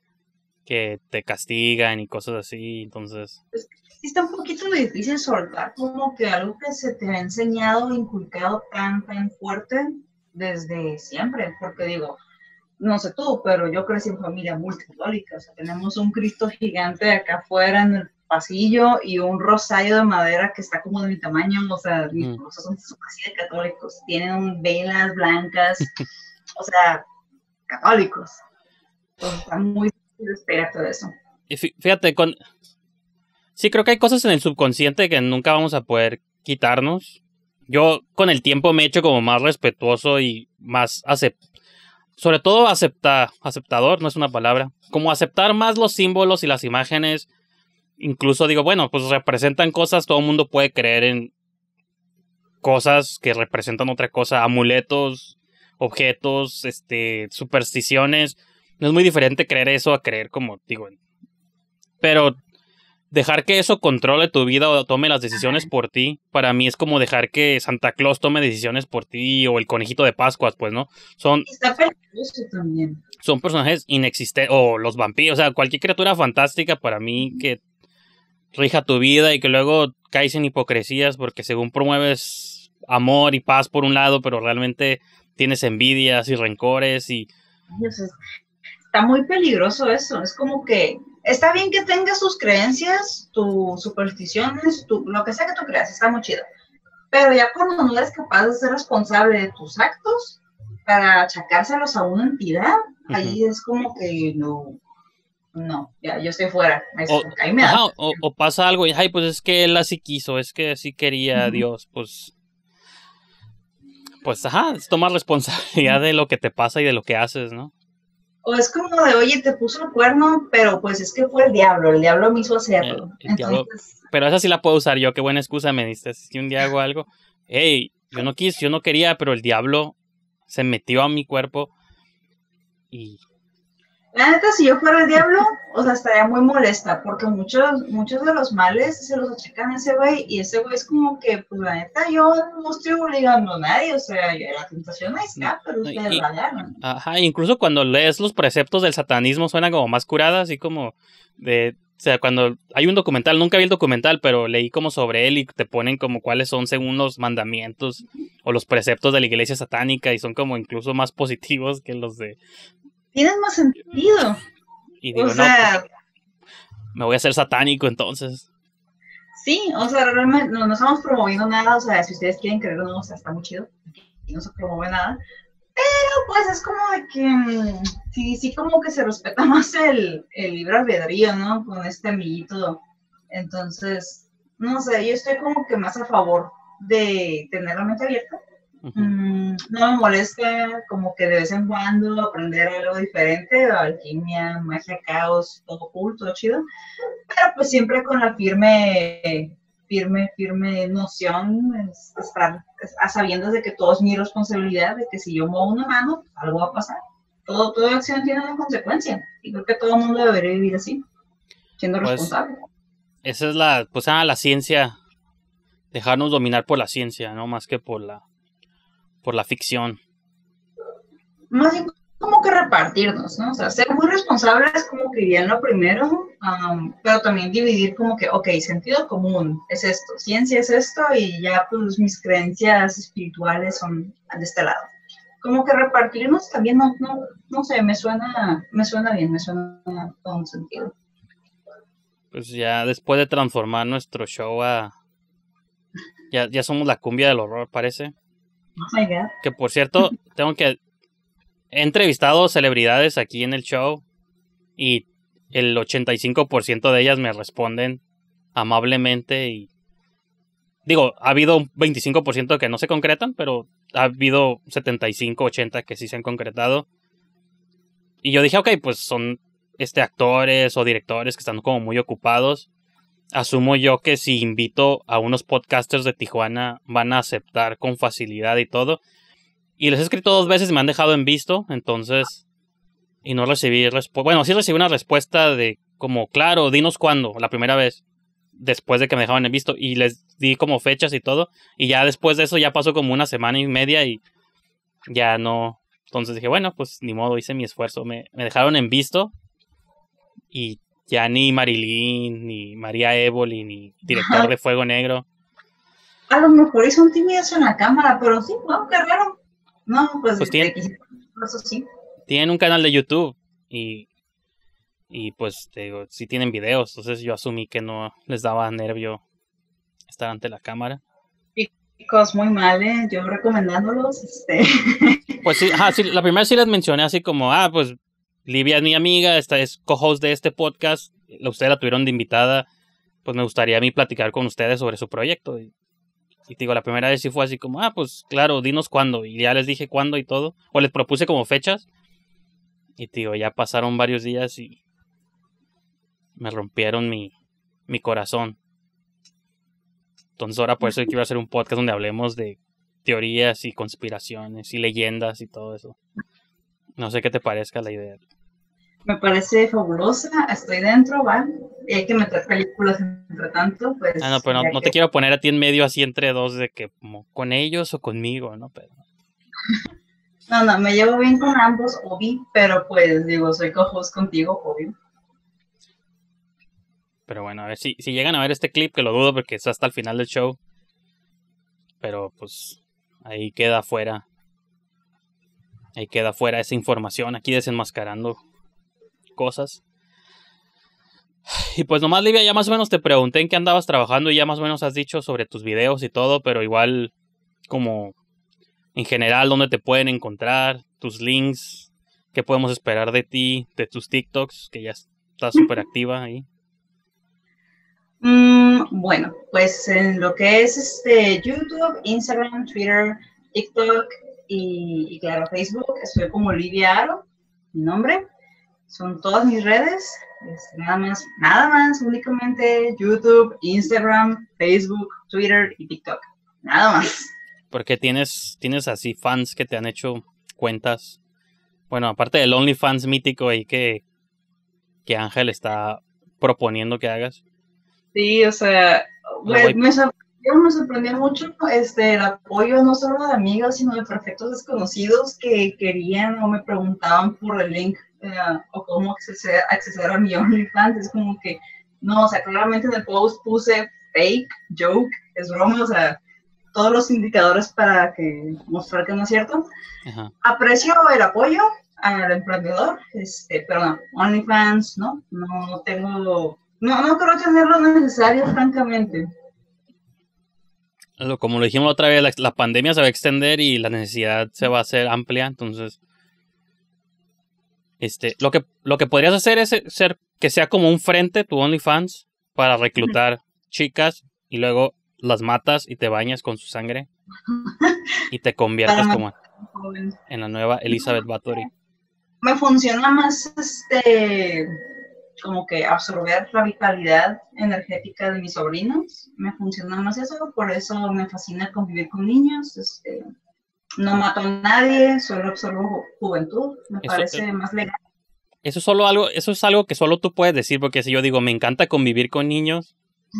que te castigan y cosas así, entonces... Pues, sí está un poquito difícil soltar como que algo que se te ha enseñado, inculcado tan fuerte desde siempre, porque digo, no sé tú, pero yo crecí en familia multicatólica, o sea, tenemos un Cristo gigante acá afuera en el pasillo y un rosario de madera que está como de mi tamaño, o sea, mis cosas son así de católicos, tienen velas blancas, o sea, católicos, entonces está muy difícil esperar todo eso. Y fíjate, sí creo que hay cosas en el subconsciente que nunca vamos a poder quitarnos. Yo con el tiempo me he hecho como más respetuoso y más sobre todo aceptador, no es una palabra, como aceptar más los símbolos y las imágenes. Incluso digo, bueno, pues representan cosas, todo el mundo puede creer en cosas que representan otra cosa, amuletos, objetos, supersticiones. no es muy diferente creer eso a creer como, digo, pero dejar que eso controle tu vida o tome las decisiones por ti, para mí es como dejar que Santa Claus tome decisiones por ti o el conejito de Pascuas, pues, ¿no? Está peligroso también. Son personajes inexistentes, o los vampiros, o sea, cualquier criatura fantástica para mí que rija tu vida y que luego caes en hipocresías porque según promueves amor y paz por un lado, pero realmente tienes envidias y rencores y... Está muy peligroso eso, es como que está bien que tengas tus creencias, tus supersticiones, lo que sea que tú creas, está muy chido, pero ya cuando no eres capaz de ser responsable de tus actos para achacárselos a una entidad, ahí es como que no, ya yo estoy fuera. O pasa algo y, ay, pues es que él así quiso, es que así quería Dios, pues, es tomar responsabilidad de lo que te pasa y de lo que haces, ¿no? O es como de, oye, te puso el cuerno, pero pues es que fue el diablo me hizo hacerlo. El diablo, pero esa sí la puedo usar yo, qué buena excusa me diste. Si un día hago algo, hey, yo no quería, pero el diablo se metió a mi cuerpo y... La neta, si yo fuera el diablo, o sea, estaría muy molesta, porque muchos de los males se los achacan a ese güey, y ese güey es como que, pues la neta, yo no estoy obligando a nadie, o sea, la tentación ahí está, pero ustedes la agarran. Ajá, incluso cuando lees los preceptos del satanismo suena como más curada, así como de... O sea, cuando hay un documental, nunca vi el documental, pero leí como sobre él y te ponen como cuáles son según los mandamientos o los preceptos de la iglesia satánica y son como incluso más positivos que los de... Tienen más sentido. Y digo, o sea, no, pues, me voy a hacer satánico entonces. Sí, o sea, realmente no estamos promoviendo nada, o sea, si ustedes quieren creer o no, o sea, está muy chido. Y no se promueve nada. Pero pues es como de que sí como que se respeta más el libre albedrío, ¿no? Con este amiguito. Entonces, no sé, yo estoy como que más a favor de tener la mente abierta. No me molesta como que de vez en cuando aprender algo diferente, alquimia, magia, caos, todo cool, todo chido, pero pues siempre con la firme noción, estar a sabiendas de que todo es mi responsabilidad, de que si yo muevo una mano, algo va a pasar. Toda acción tiene una consecuencia, y creo que todo el mundo debería vivir así, siendo responsable. Esa es la ciencia, dejarnos dominar por la ciencia, ¿no? Más que por la ficción. Más bien como que repartirnos, ¿no? O sea, ser muy responsables como que iría en lo primero, pero también dividir como que, ok, sentido común es esto, ciencia es esto, y ya pues mis creencias espirituales son de este lado. Como que repartirnos también no sé, me suena bien, me suena con sentido. Pues ya después de transformar nuestro show ya somos la cumbia del horror, parece. Oh my God. Que por cierto, he entrevistado celebridades aquí en el show y el 85% de ellas me responden amablemente y digo, ha habido un 25% que no se concretan, pero ha habido 75, 80 que sí se han concretado. Y yo dije, ok, pues son actores o directores que están como muy ocupados. Asumo yo que si invito a unos podcasters de Tijuana van a aceptar con facilidad y todo. Y les he escrito 2 veces y me han dejado en visto, entonces... Y no recibí bueno, sí recibí una respuesta de como, claro, dinos cuándo, la primera vez. Después de que me dejaban en visto. Y les di como fechas y todo. Y ya después de eso ya pasó como 1 semana y media y ya no... Entonces dije, bueno, pues ni modo, hice mi esfuerzo. Me dejaron en visto. Y ya ni Marilyn, ni María Évoli, ni director de Fuego Negro. A lo mejor hizo un tímido en la cámara, pero sí, no, qué raro. No, pues eso sí. Tienen un canal de YouTube y pues te digo, sí tienen videos, entonces yo asumí que no les daba nervio estar ante la cámara. Chicos, muy mal, yo recomendándolos, Pues sí, sí, la primera sí les mencioné así como, pues Livia es mi amiga, esta es co-host de este podcast, ustedes la tuvieron de invitada, pues me gustaría a mí platicar con ustedes sobre su proyecto. Y digo, la primera vez sí fue así como, pues claro, dinos cuándo, y ya les dije cuándo y todo, o les propuse como fechas, y digo, ya pasaron varios días y me rompieron mi corazón. Entonces ahora por eso quiero hacer un podcast donde hablemos de teorías y conspiraciones y leyendas y todo eso. No sé qué te parezca la idea. Me parece fabulosa, estoy dentro, va. Y hay que meter películas entre tanto, pues. No, pero no te quiero poner a ti en medio así entre dos de que como con ellos o conmigo, ¿no? Pero... No, me llevo bien con ambos, obvio, pero pues digo, soy co-host contigo, obvio. Pero bueno, a ver si llegan a ver este clip, que lo dudo porque es hasta el final del show. Pero pues ahí queda fuera. Ahí queda fuera esa información, aquí desenmascarando cosas. Y pues nomás, Livia, ya más o menos te pregunté en qué andabas trabajando y ya más o menos has dicho sobre tus videos y todo, pero igual como en general dónde te pueden encontrar, tus links, qué podemos esperar de ti, de tus TikToks, que ya estás súper activa ahí. Bueno, pues en lo que es YouTube, Instagram, Twitter, TikTok y claro, Facebook, estoy como Livia Aro, mi nombre. Son todas mis redes, nada más, únicamente YouTube, Instagram, Facebook, Twitter y TikTok. Nada más. Porque tienes así fans que te han hecho cuentas. Bueno, aparte del OnlyFans mítico ahí que Ángel está proponiendo que hagas. Sí, o sea, pues, me sorprendió mucho el apoyo no solo de amigos, sino de perfectos desconocidos que querían o me preguntaban por el link o cómo acceder a mi OnlyFans. Es como que, no, o sea, claramente en el post puse fake, joke, es broma, o sea, todos los indicadores para que mostrar que no es cierto. Ajá. Aprecio el apoyo al emprendedor, pero no, OnlyFans, no tengo... No creo tener lo necesario, francamente. Como lo dijimos otra vez, la pandemia se va a extender y la necesidad se va a hacer amplia, entonces lo que podrías hacer es ser que sea como un frente tu OnlyFans para reclutar chicas y luego las matas y te bañas con su sangre y te conviertes como en la nueva Elizabeth Bathory. Me funciona más como que absorber la vitalidad energética de mis sobrinos. Me funciona más eso, por eso me fascina convivir con niños. No mato a nadie, solo absorbo juventud. Me parece más legal. Eso es algo que solo tú puedes decir, porque si yo digo, me encanta convivir con niños,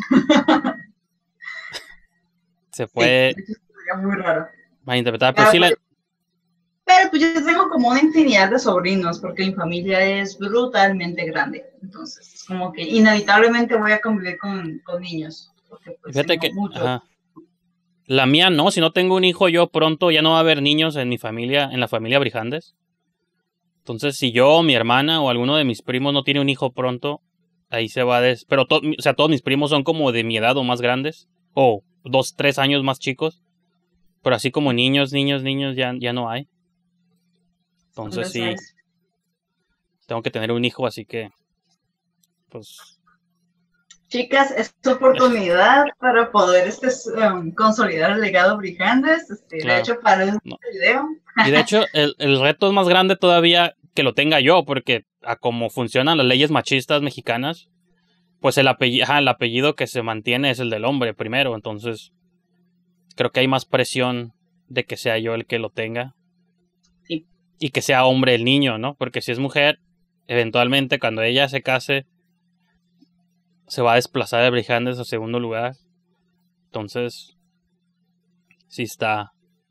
se puede... Sí, sería muy raro. Malinterpretar, pero sí Pero pues yo tengo como una infinidad de sobrinos, porque mi familia es brutalmente grande. Entonces, es como que inevitablemente voy a convivir con niños. Porque, pues, fíjate que la mía no, si no tengo un hijo yo pronto ya no va a haber niños en mi familia, en la familia Brijandes. Entonces, si yo o mi hermana o alguno de mis primos no tiene un hijo pronto, ahí se va a pero todos mis primos son como de mi edad o más grandes, o 2, 3 años más chicos. Pero así como niños ya no hay. Entonces sí, tengo que tener un hijo, así que, pues... Chicas, es tu oportunidad para poder consolidar el legado Brijandes. Claro. De hecho, para este video. Y de hecho, el reto es más grande todavía que lo tenga yo, porque a cómo funcionan las leyes machistas mexicanas, pues el apellido que se mantiene es el del hombre primero. Entonces, creo que hay más presión de que sea yo el que lo tenga. Y que sea hombre el niño, ¿no? Porque si es mujer, eventualmente cuando ella se case, se va a desplazar de Brijandes a segundo lugar. Entonces, sí está...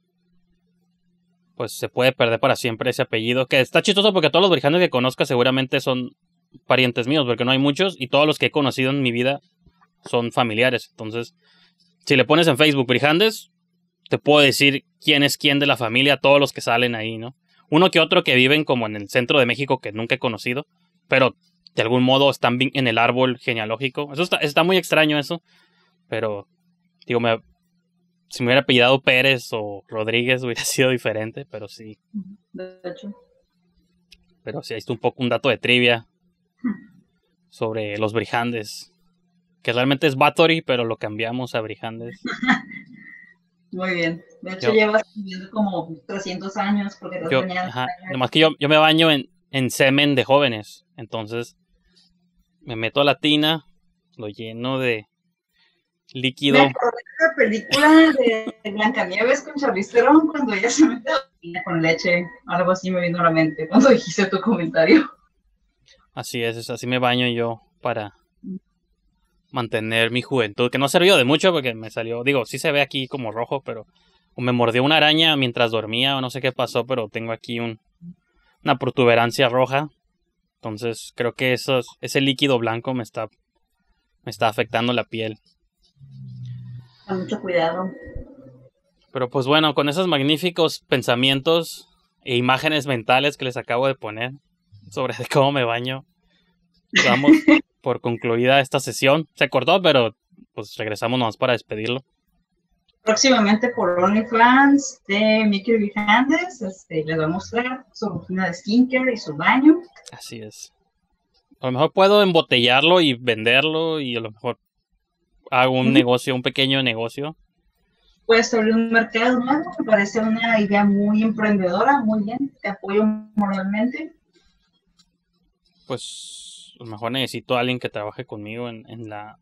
Pues se puede perder para siempre ese apellido. Que está chistoso porque todos los Brijandes que conozca seguramente son parientes míos, porque no hay muchos. Y todos los que he conocido en mi vida son familiares. Entonces, si le pones en Facebook Brijandes, te puedo decir quién es quién de la familia, todos los que salen ahí, ¿no? Uno que otro que viven como en el centro de México que nunca he conocido, pero de algún modo están en el árbol genealógico. Eso está muy extraño eso, pero digo, si me hubiera apellidado Pérez o Rodríguez hubiera sido diferente, pero sí. De hecho. Pero sí, ahí está un dato de trivia sobre los Brijandes, que realmente es Bathory, pero lo cambiamos a Brijandes. Muy bien. De hecho, llevas viviendo como 300 años porque te has bañado. Además que yo me baño en semen de jóvenes. Entonces, me meto a la tina, lo lleno de líquido. Me acordé de la película de Blancanieves con Charlize Theron cuando ella se mete a la tina con leche. Algo así me vino a la mente cuando dijiste tu comentario. Así es, así me baño yo para mantener mi juventud, que no ha servido de mucho porque me salió, digo, sí se ve aquí como rojo, pero o me mordió una araña mientras dormía o no sé qué pasó, pero tengo aquí una protuberancia roja. Entonces creo que ese líquido blanco me está afectando la piel. Con mucho cuidado. Pero pues bueno, con esos magníficos pensamientos e imágenes mentales que les acabo de poner sobre cómo me baño, damos por concluida esta sesión. Se cortó, pero pues regresamos nomás para despedirlo. Próximamente por OnlyFans de Mickey Vijandes, les va a mostrar su rutina de skincare y su baño. Así es. A lo mejor puedo embotellarlo y venderlo y a lo mejor hago un negocio, un pequeño negocio. Puedes abrir un mercado nuevo, me parece una idea muy emprendedora, muy bien, te apoyo moralmente. Pues a lo mejor necesito a alguien que trabaje conmigo en la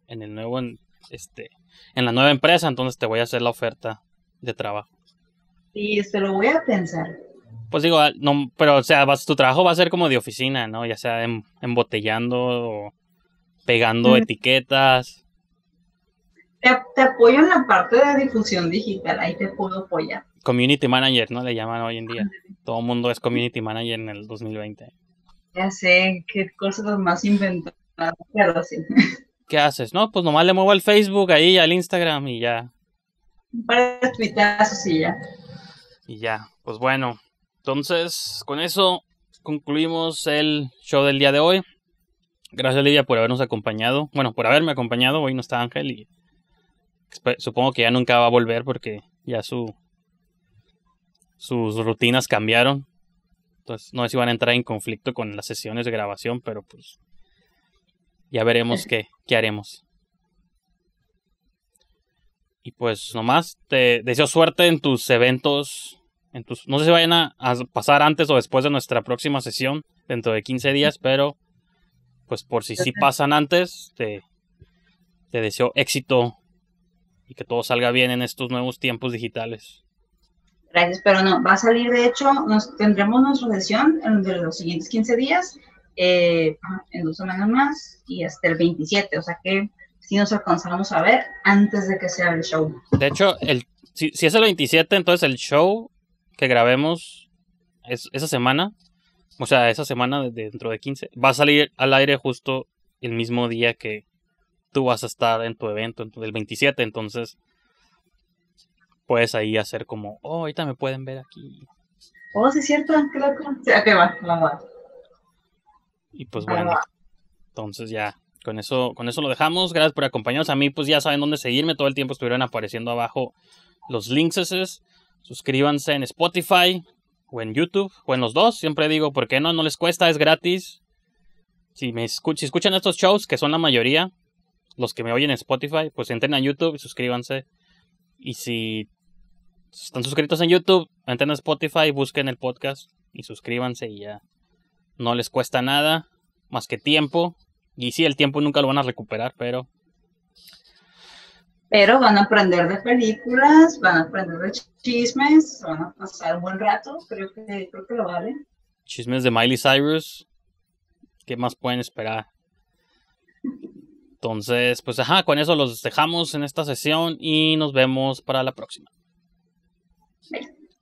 nueva empresa, entonces te voy a hacer la oferta de trabajo. Y lo voy a pensar. Pues digo, no, pero o sea, tu trabajo va a ser como de oficina, ¿no? Ya sea embotellando o pegando etiquetas. Te apoyo en la parte de difusión digital, ahí te puedo apoyar. Community manager, ¿no? Le llaman hoy en día. Todo el mundo es community manager en el 2020. Ya sé qué cosas más inventadas, pero sí. ¿Qué haces? No, pues nomás le muevo al Facebook ahí, al Instagram y ya. Para tuitazos y ya. Y ya, pues bueno. Entonces, con eso concluimos el show del día de hoy. Gracias, Lidia, por habernos acompañado. Bueno, por haberme acompañado. Hoy no está Ángel y supongo que ya nunca va a volver porque ya sus rutinas cambiaron. Entonces, no sé si van a entrar en conflicto con las sesiones de grabación, pero pues ya veremos qué haremos. Y pues nomás te deseo suerte en tus eventos. No sé si vayan a pasar antes o después de nuestra próxima sesión, dentro de 15 días, pero pues por si sí pasan antes, te deseo éxito y que todo salga bien en estos nuevos tiempos digitales. Gracias, pero no, va a salir, de hecho, tendremos nuestra sesión en los siguientes 15 días, en 2 semanas más, y hasta el 27, o sea que si nos alcanzamos a ver antes de que sea el show. De hecho, si es el 27, entonces el show que grabemos esa semana, o sea, esa semana dentro de 15, va a salir al aire justo el mismo día que tú vas a estar en tu evento, el 27, entonces puedes ahí hacer como, ahorita me pueden ver aquí. Oh, sí es cierto, qué loco. Sí, ok, va. Y pues bueno, entonces ya, con eso lo dejamos. Gracias por acompañarnos. A mí pues ya saben dónde seguirme, todo el tiempo estuvieron apareciendo abajo los links. Suscríbanse en Spotify o en YouTube o en los dos, siempre digo, ¿por qué no? No les cuesta, es gratis. Si escuchan estos shows, que son la mayoría, los que me oyen en Spotify, pues entren a YouTube y suscríbanse. Y si están suscritos en YouTube, entren a Spotify, busquen el podcast y suscríbanse y ya. No les cuesta nada, más que tiempo. Y sí, el tiempo nunca lo van a recuperar, pero van a aprender de películas, van a aprender de chismes, van a pasar un buen rato, creo que lo vale. Chismes de Miley Cyrus, ¿qué más pueden esperar? Entonces, pues con eso los dejamos en esta sesión y nos vemos para la próxima. Bye.